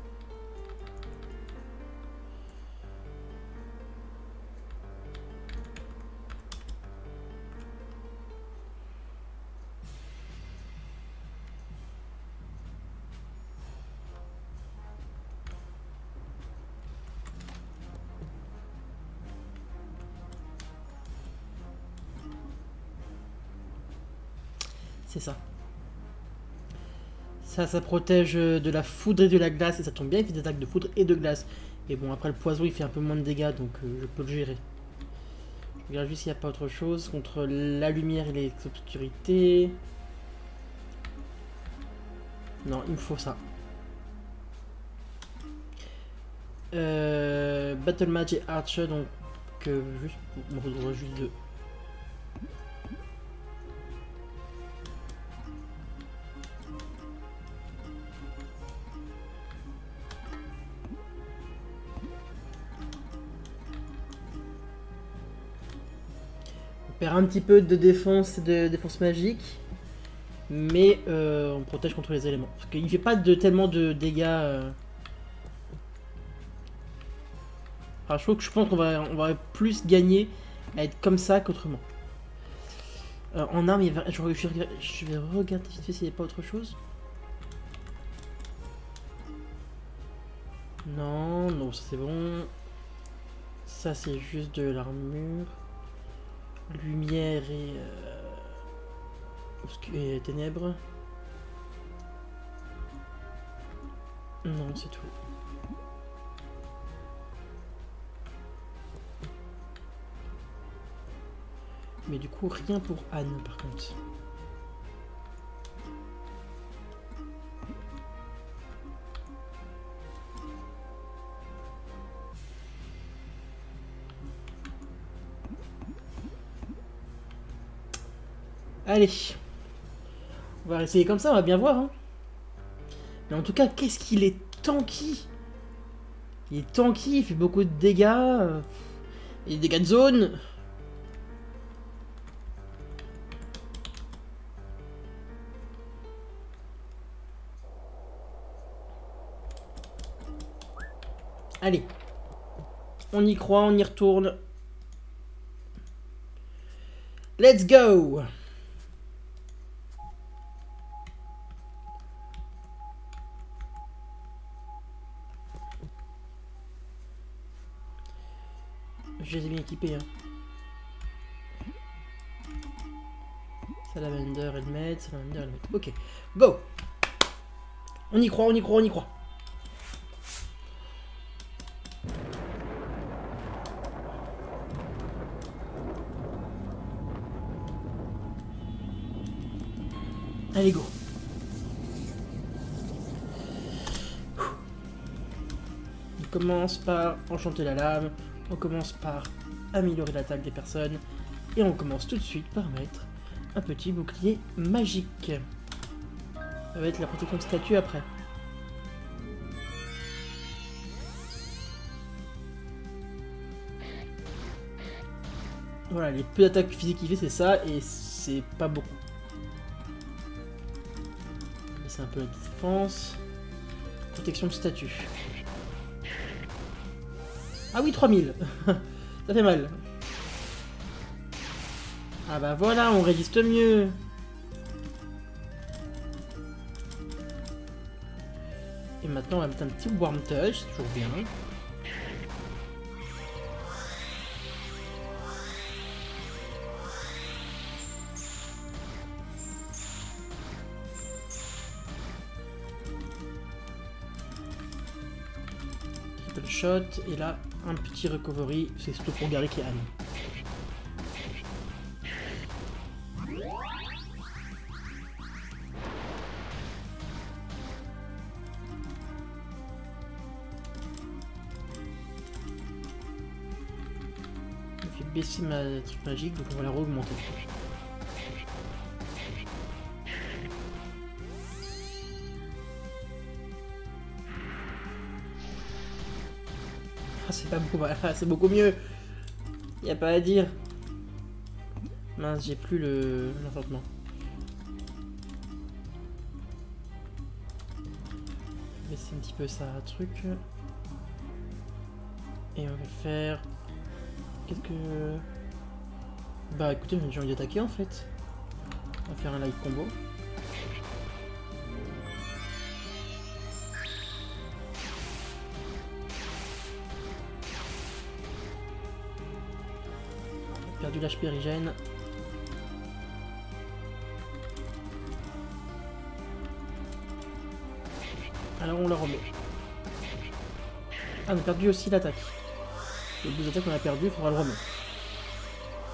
C'est ça. Ça, ça protège de la foudre et de la glace, et ça tombe bien, il fait des attaques de foudre et de glace. Et bon, après le poison, il fait un peu moins de dégâts, donc euh, je peux le gérer. Je regarde juste s'il n'y a pas autre chose contre la lumière et les obscurités. Non, il me faut ça. Euh, Battle Mage et Archer, donc euh, juste pour me redonner juste deux. On perd un petit peu de défense, de défense magique, mais euh, on protège contre les éléments. Parce qu'il ne fait pas de, tellement de dégâts. Euh... Enfin, je trouve que je pense qu'on va, on va plus gagner à être comme ça qu'autrement. Euh, en armes, il va, je, je, je vais regarder vite fait s'il n'y a pas autre chose. Non, non, ça c'est bon. Ça c'est juste de l'armure. Lumière et, euh, et ténèbres. Non, c'est tout. Mais du coup, rien pour Anne, par contre. Allez. On va essayer comme ça, on va bien voir. Hein. Mais en tout cas, qu'est-ce qu'il est tanky. Il est tanky, il fait beaucoup de dégâts. Il y a des dégâts de zone. Allez, on y croit, on y retourne. Let's go! Je les ai bien équipés. Hein. Salamander, Helmet, Salamander, Helmet. Ok, go! On y croit, on y croit, on y croit. Allez, go. On commence par enchanter la lame, on commence par améliorer l'attaque des personnes, et on commence tout de suite par mettre un petit bouclier magique. Ça va être la protection de statue après. Voilà, les peu d'attaques physiques qu'il fait, c'est ça, et c'est pas beaucoup. C'est un peu la défense. Protection de statut. Ah oui, trois mille. Ça fait mal. Ah bah voilà, on résiste mieux. Et maintenant, on va mettre un petit Warm Touch, c'est toujours bien. Shot, et là un petit recovery, c'est surtout pour Garrick et Anne. On fait baisser ma truc magique, donc on va la re-augmenter. C'est pas beaucoup, c'est beaucoup mieux. Y a pas à dire. Mince, j'ai plus le l'enchantement. Baisser un petit peu ça, truc. Et on va faire. Qu'est-ce que. Bah écoutez, j'ai envie d'attaquer en fait. On va faire un live combo. Perdu l'H P Régène. Alors on la remet. Ah, on a perdu aussi l'attaque. Le deux attaques qu'on a perdu, il faudra le remettre.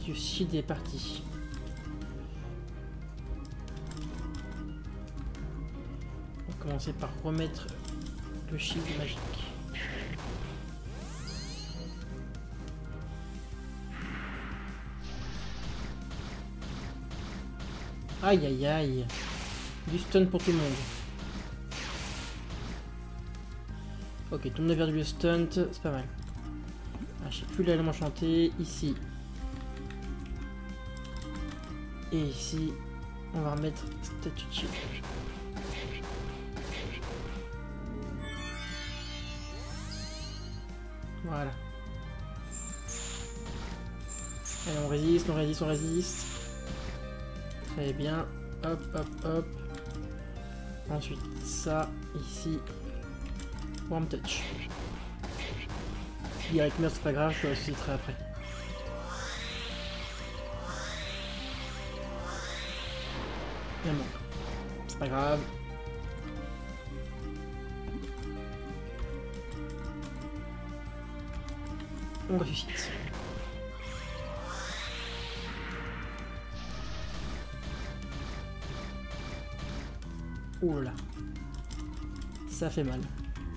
du shield est parti. On va commencer par remettre le shield magique. Aïe aïe aïe. Du stun pour tout le monde. Ok, tout le monde a perdu le stunt, c'est pas mal. Ah, je sais plus l'élément chanté. Ici. Et ici, on va remettre statue de shield. Voilà. Allez, on résiste, on résiste, on résiste. Très bien. Hop, hop, hop. Ensuite, ça, ici. Warm touch. Si Garrick meurt, c'est pas grave, je le ressusciterai après. Bien bon. C'est pas grave. On ressuscite. Ouh là. Ça fait mal.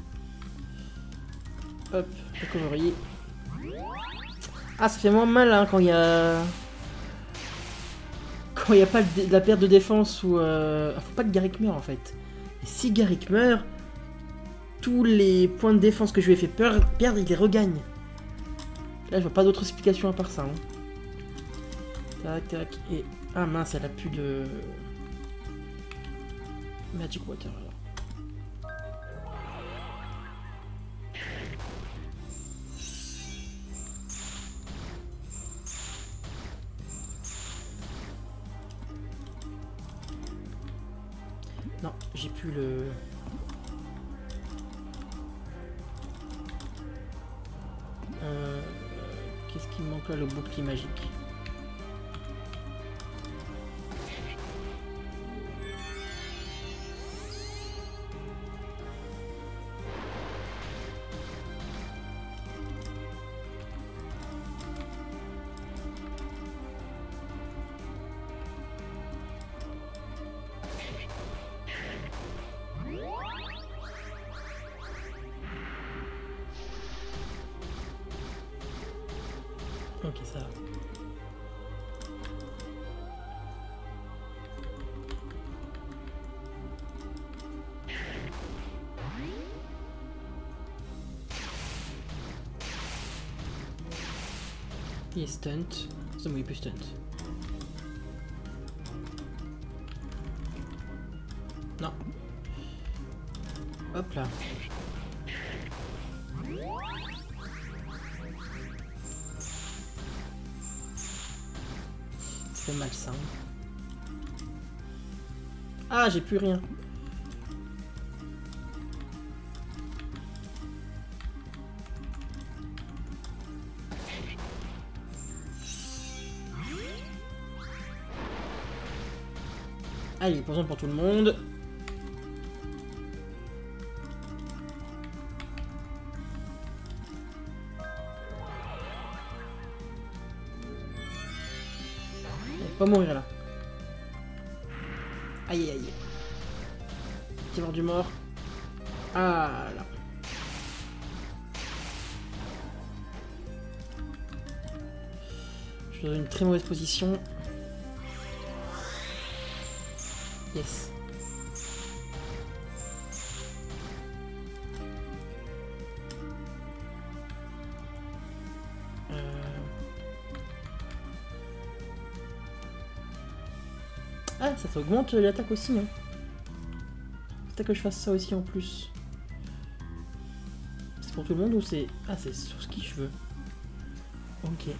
Hop, recovery. Ah, ça fait moins mal hein, quand il y a... Quand il n'y a pas de la perte de défense ou... Euh... Ah, faut pas que Garrick meure en fait. Et si Garrick meurt, tous les points de défense que je lui ai fait peur, perdre, il les regagne. Là, je vois pas d'autre explication à part ça. Hein. Tac, tac, et... Ah mince, elle a plus de... Magic Water alors. Non, j'ai plus le... Euh... Qu'est-ce qui me manque là? Le bouclier magique. Ok, ça va. Il est stunt. C'est bon, il est plus stunt. Non. Hop là. C'est malsain. Ah, j'ai plus rien. Allez, poison pour tout le monde. Pas mourir là. Aïe aïe aïe. Petit mort du mort. Ah là. Je suis dans une très mauvaise position. Yes. Ah, ça augmente l'attaque aussi. Hein. Peut-être que je fasse ça aussi en plus. C'est pour tout le monde ou c'est... Ah, c'est sur ce qui je veux. Ok.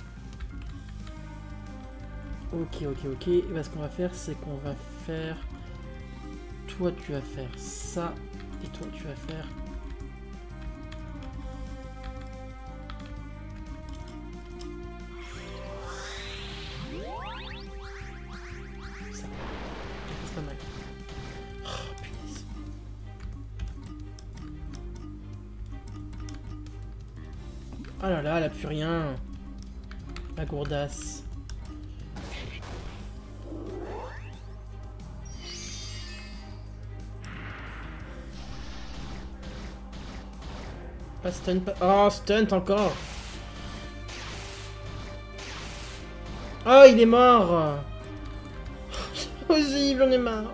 Ok, ok, ok. Et bah, ce qu'on va faire, c'est qu'on va faire... Toi, tu vas faire ça. Et toi, tu vas faire... ça. C'est pas mal. Oh, punaise. Oh là là, elle a plus rien. La gourdasse. Pas stun, pas... Oh, stunt encore. Oh, il est mort. C'est possible, j'en ai marre.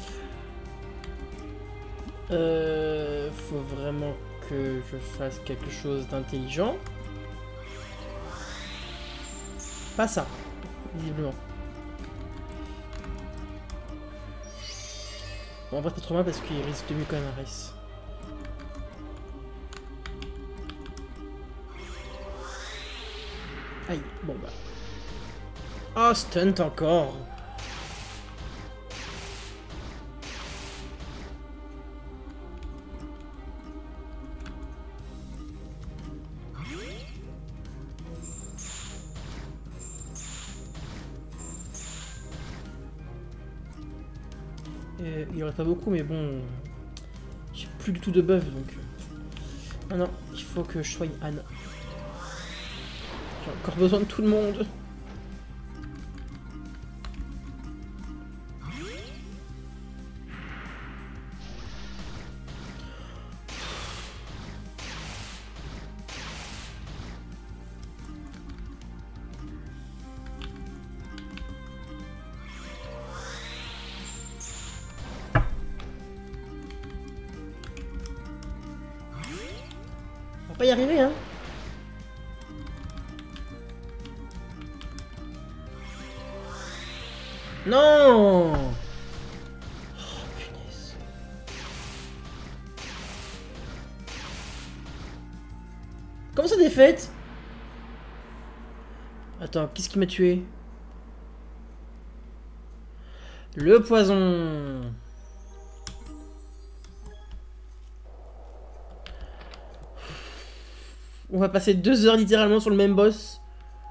Euh... Faut vraiment que je fasse quelque chose d'intelligent. Pas ça, visiblement. Bon, en vrai, pas trop mal parce qu'il risque de mieux quand même un race. Aïe, bon bah. Oh, stunt encore. Et il y aurait pas beaucoup, mais bon. J'ai plus du tout de buff donc. Non, non, il faut que je soigne Anne. J'ai encore besoin de tout le monde. On va pas y arriver, hein. Non. Oh, punaise. Comment ça défaite? Attends, qu'est-ce qui m'a tué? Le poison. On va passer deux heures littéralement sur le même boss.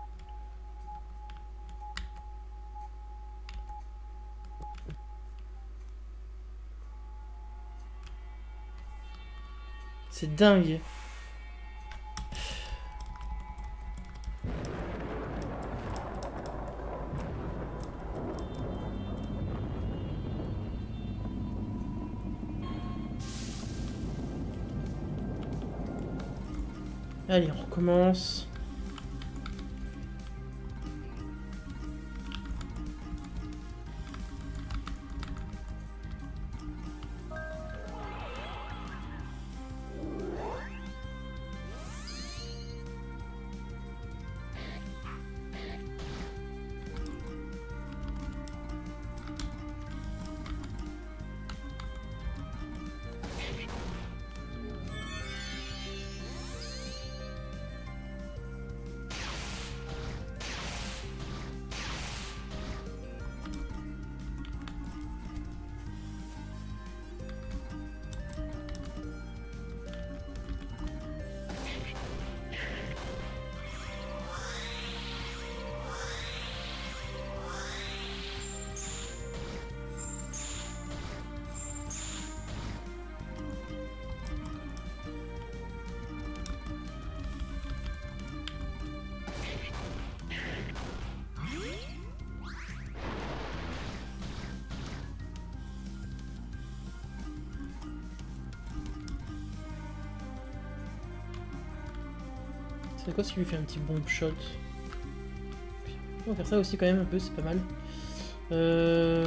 C'est dingue. Allez, on recommence. C'est quoi si je lui fais un petit bomb shot? On va faire ça aussi quand même un peu, c'est pas mal. Euh...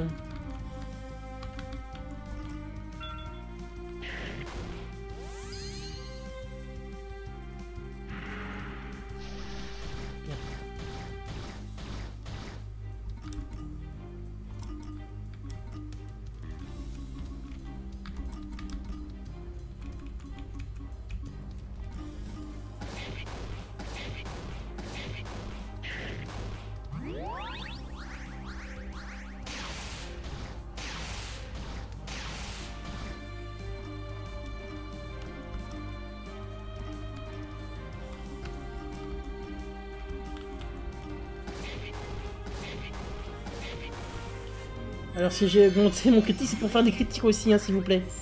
Alors si j'ai monté mon critique, c'est pour faire des critiques aussi, hein, s'il vous plaît.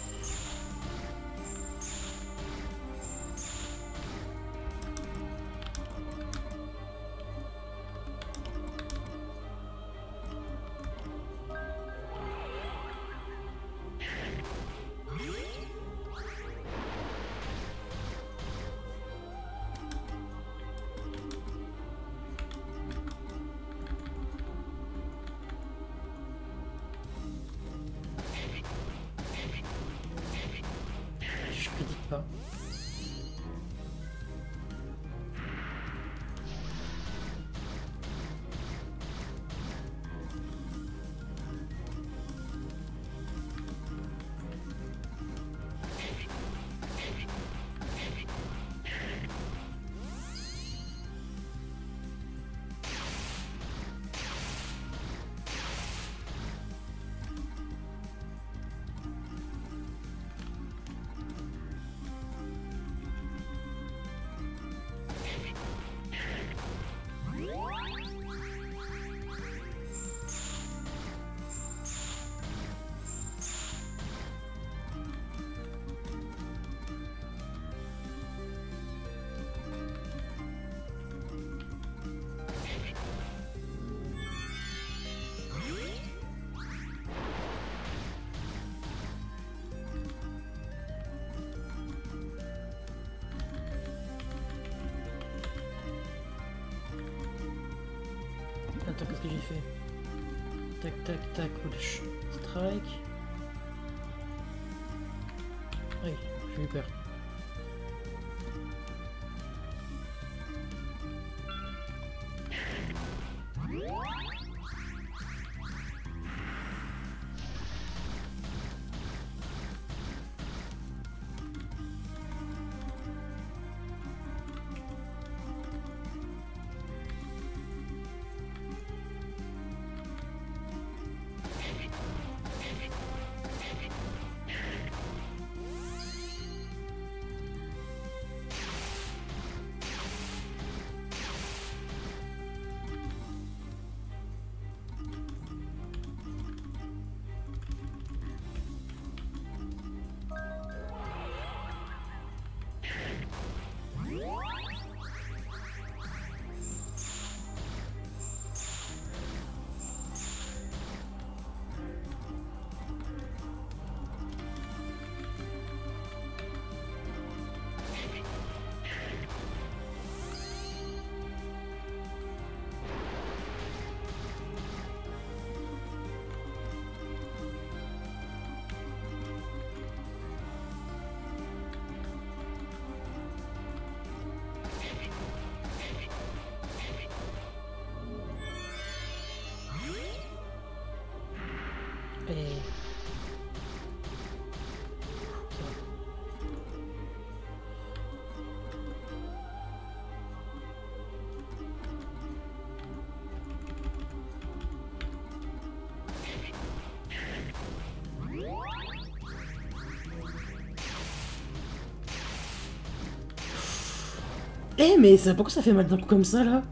pas. Attends, qu'est-ce que j'ai fait? Tac, tac, tac, strike. Oui, j'ai eu peur. Et... Eh mais ça, pourquoi ça fait mal d'un coup comme ça là?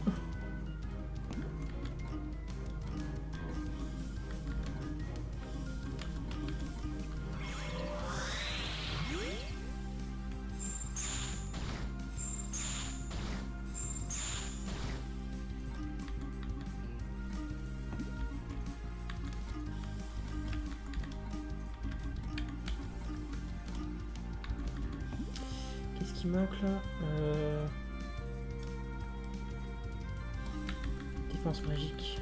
Qu'est-ce qui manque là? euh... Défense magique.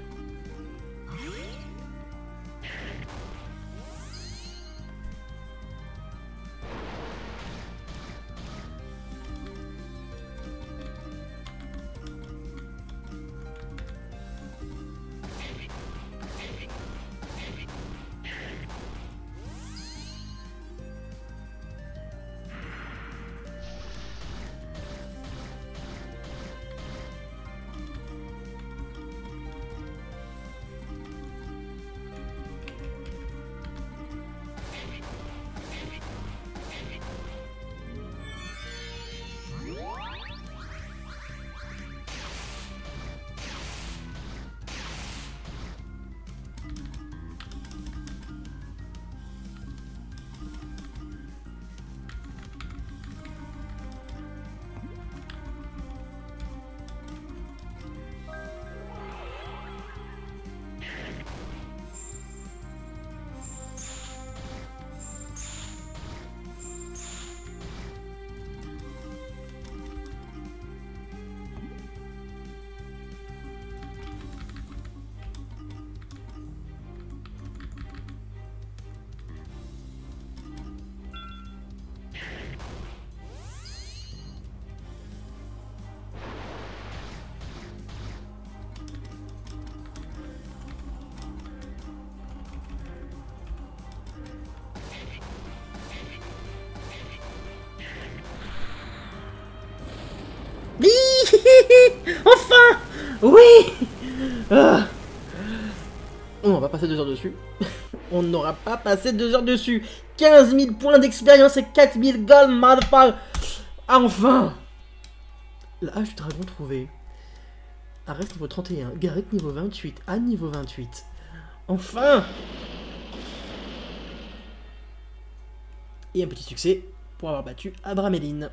Enfin. Oui. Ah. On va pas passer deux heures dessus. On n'aura pas passé deux heures dessus. quinze mille points d'expérience et quatre mille gold, motherfucker. Enfin. La hache du dragon trouvée. Arrête niveau trente et un. Garrick niveau vingt-huit. Anne niveau vingt-huit. Enfin. Et un petit succès pour avoir battu Abrameline.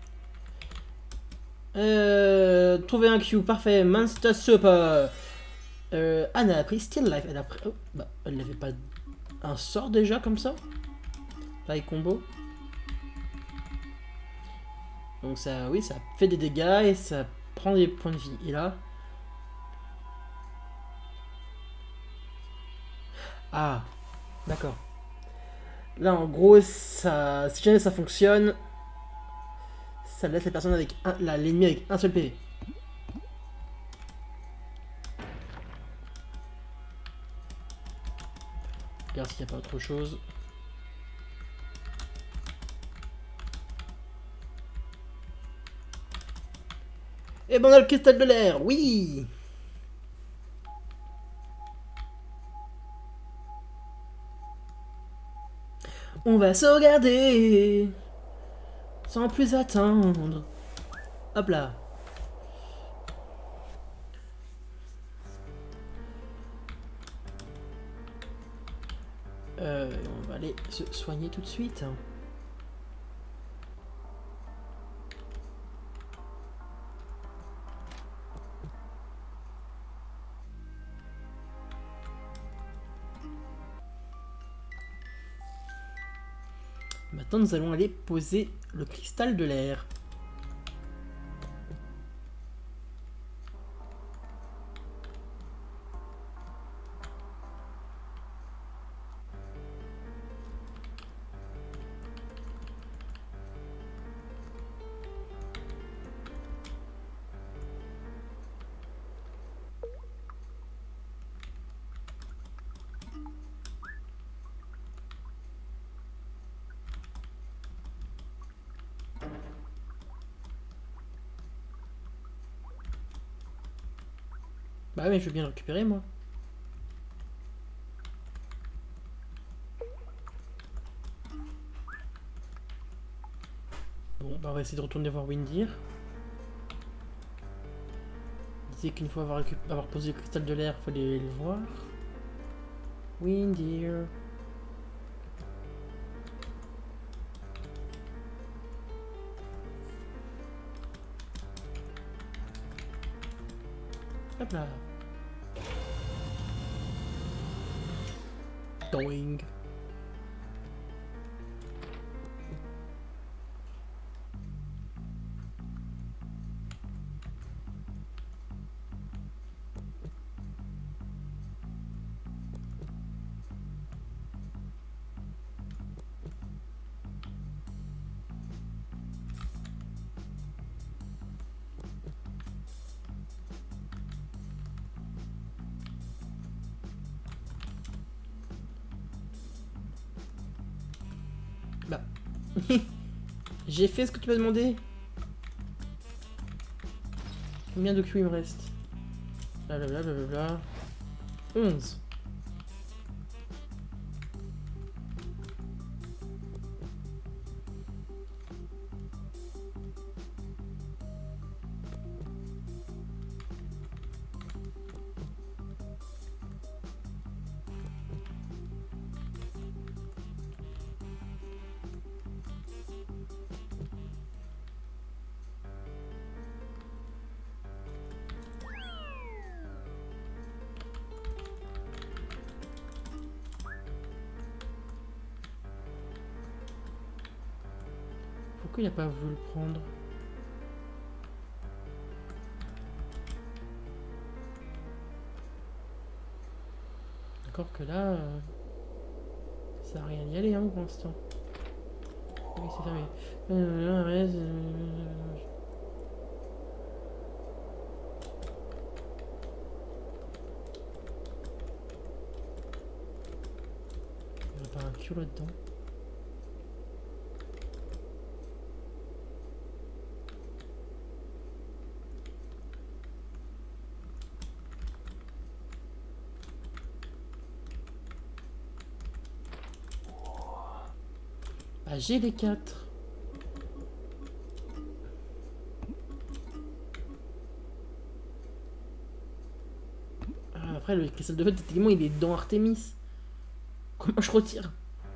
Euh, trouver un Q, parfait. Monster Super. Euh, Anne a appris Still Life. Elle a appris... Oh, bah, elle n'avait pas un sort déjà comme ça. Pareil combo. Donc ça, oui, ça fait des dégâts et ça prend des points de vie. Et là... Ah, d'accord. Là, en gros, ça, si jamais ça fonctionne, ça laisse la personne avec un, l'ennemi avec un seul P V. Regarde s'il n'y a pas autre chose. Et ben on a le cristal de l'air, oui. On va sauvegarder sans plus attendre. Hop là. Euh, on va aller se soigner tout de suite. Maintenant, nous allons aller poser le cristal de l'air. Bah mais je veux bien le récupérer moi. Bon bah on va essayer de retourner voir Windir. Il disait qu'une fois avoir, avoir posé le cristal de l'air, il fallait le voir. Windir. Hop là. Doing. Bah. J'ai fait ce que tu m'as demandé. Combien de Q il me reste? Blablabla, blablabla. onze. Pourquoi il n'a pas voulu le prendre? D'accord que là, euh, ça n'a rien y aller hein, pour l'instant. Oui, c'est fermé. Euh, reste, euh, il n'y a pas un Q là-dedans. Ah, j'ai les quatre. Ah, après, le cristal de feu, techniquement, il est dans Artemis. Comment je retire?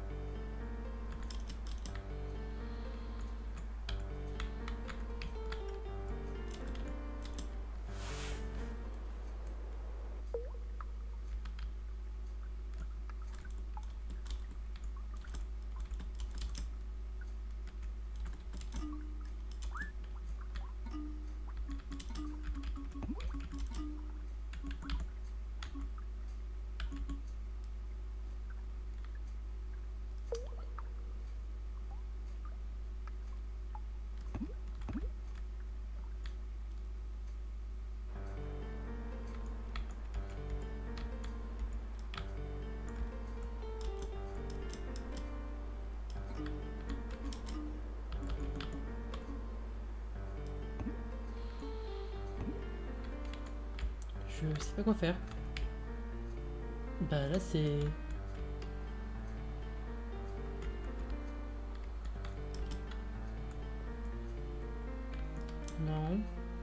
Je sais pas quoi faire. Bah là c'est... Non.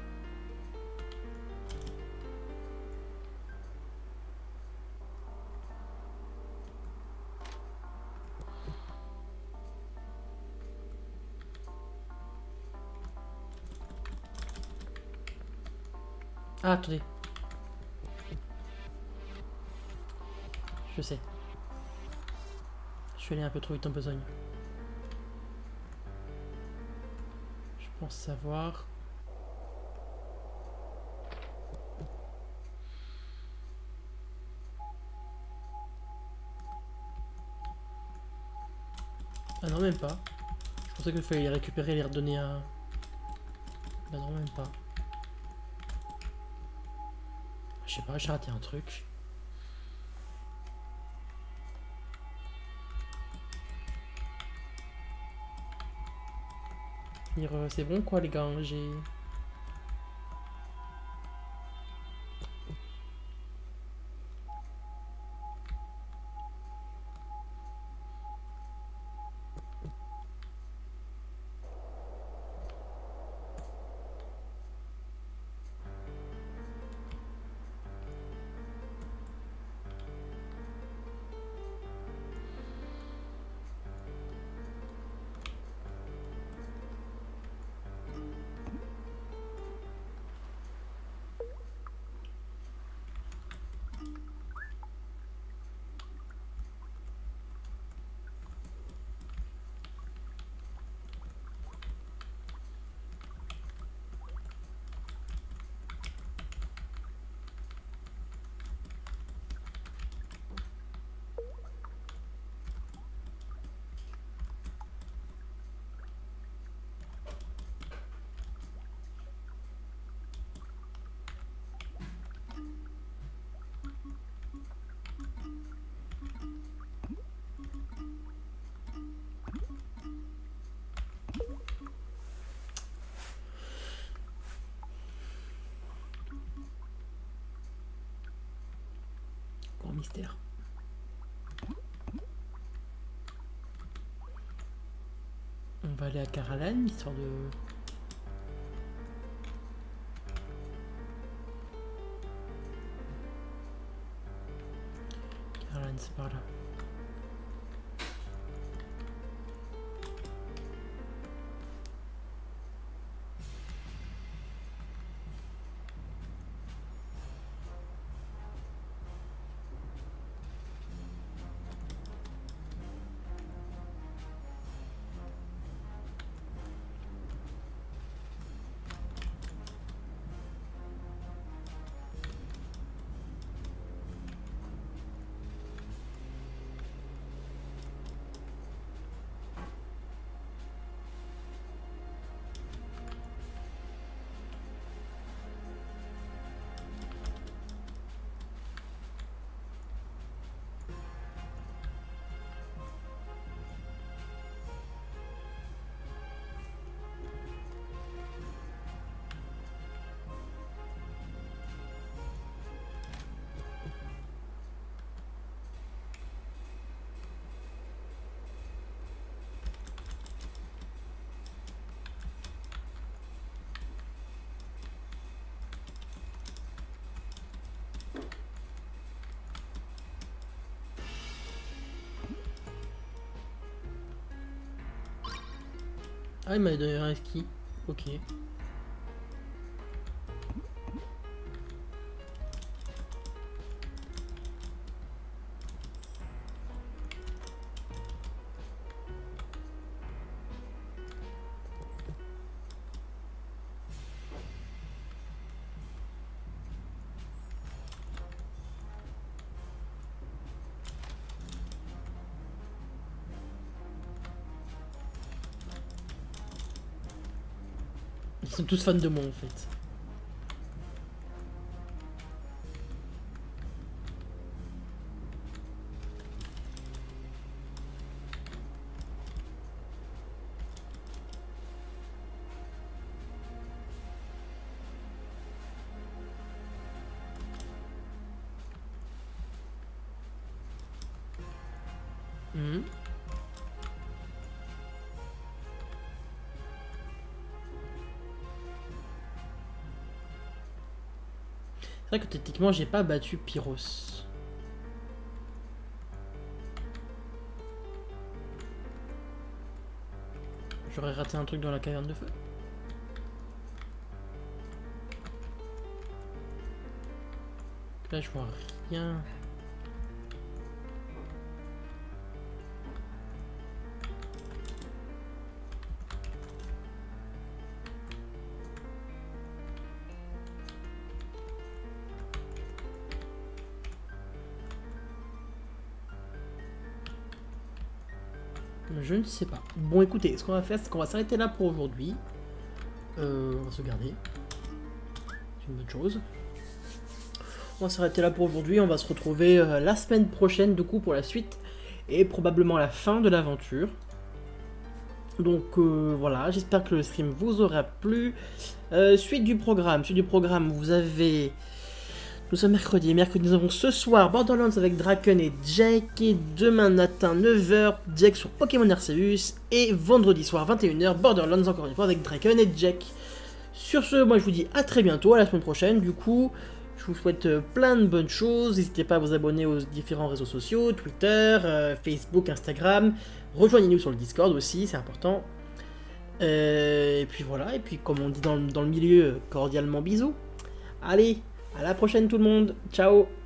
Ah, attendez. Je sais. Je suis allé un peu trop vite en besogne. Je pense savoir. Ah non, même pas. Je pensais qu'il fallait les récupérer et les redonner à... Bah non, même pas. Je sais pas, j'ai raté un truc. Euh, c'est bon quoi les gars, hein, j'ai... Grand mystère. On va aller à Caroline, histoire de... Caroline, c'est par là. Ah, il m'a donné un ski. Ok. Ils sont tous fans de moi en fait. Mmh. C'est vrai que techniquement j'ai pas battu Pyros. J'aurais raté un truc dans la caverne de feu. Là je vois rien. Je ne sais pas. Bon écoutez, ce qu'on va faire, c'est qu'on va s'arrêter là pour aujourd'hui. Euh, on va se garder. C'est une bonne chose. On va s'arrêter là pour aujourd'hui. On va se retrouver euh, la semaine prochaine du coup pour la suite. Et probablement la fin de l'aventure. Donc euh, voilà, j'espère que le stream vous aura plu. Euh, suite du programme. Suite du programme, vous avez... Nous sommes mercredi. Mercredi, nous avons ce soir Borderlands avec Draken et Jack. Et demain matin, neuf heures, Jack sur Pokémon Arceus. Et vendredi soir, vingt et une heures, Borderlands encore une fois avec Draken et Jack. Sur ce, moi je vous dis à très bientôt, à la semaine prochaine. Du coup, je vous souhaite plein de bonnes choses. N'hésitez pas à vous abonner aux différents réseaux sociaux, Twitter, euh, Facebook, Instagram. Rejoignez-nous sur le Discord aussi, c'est important. Euh, et puis voilà, et puis comme on dit dans, dans le milieu, cordialement bisous. Allez, à la prochaine tout le monde, ciao.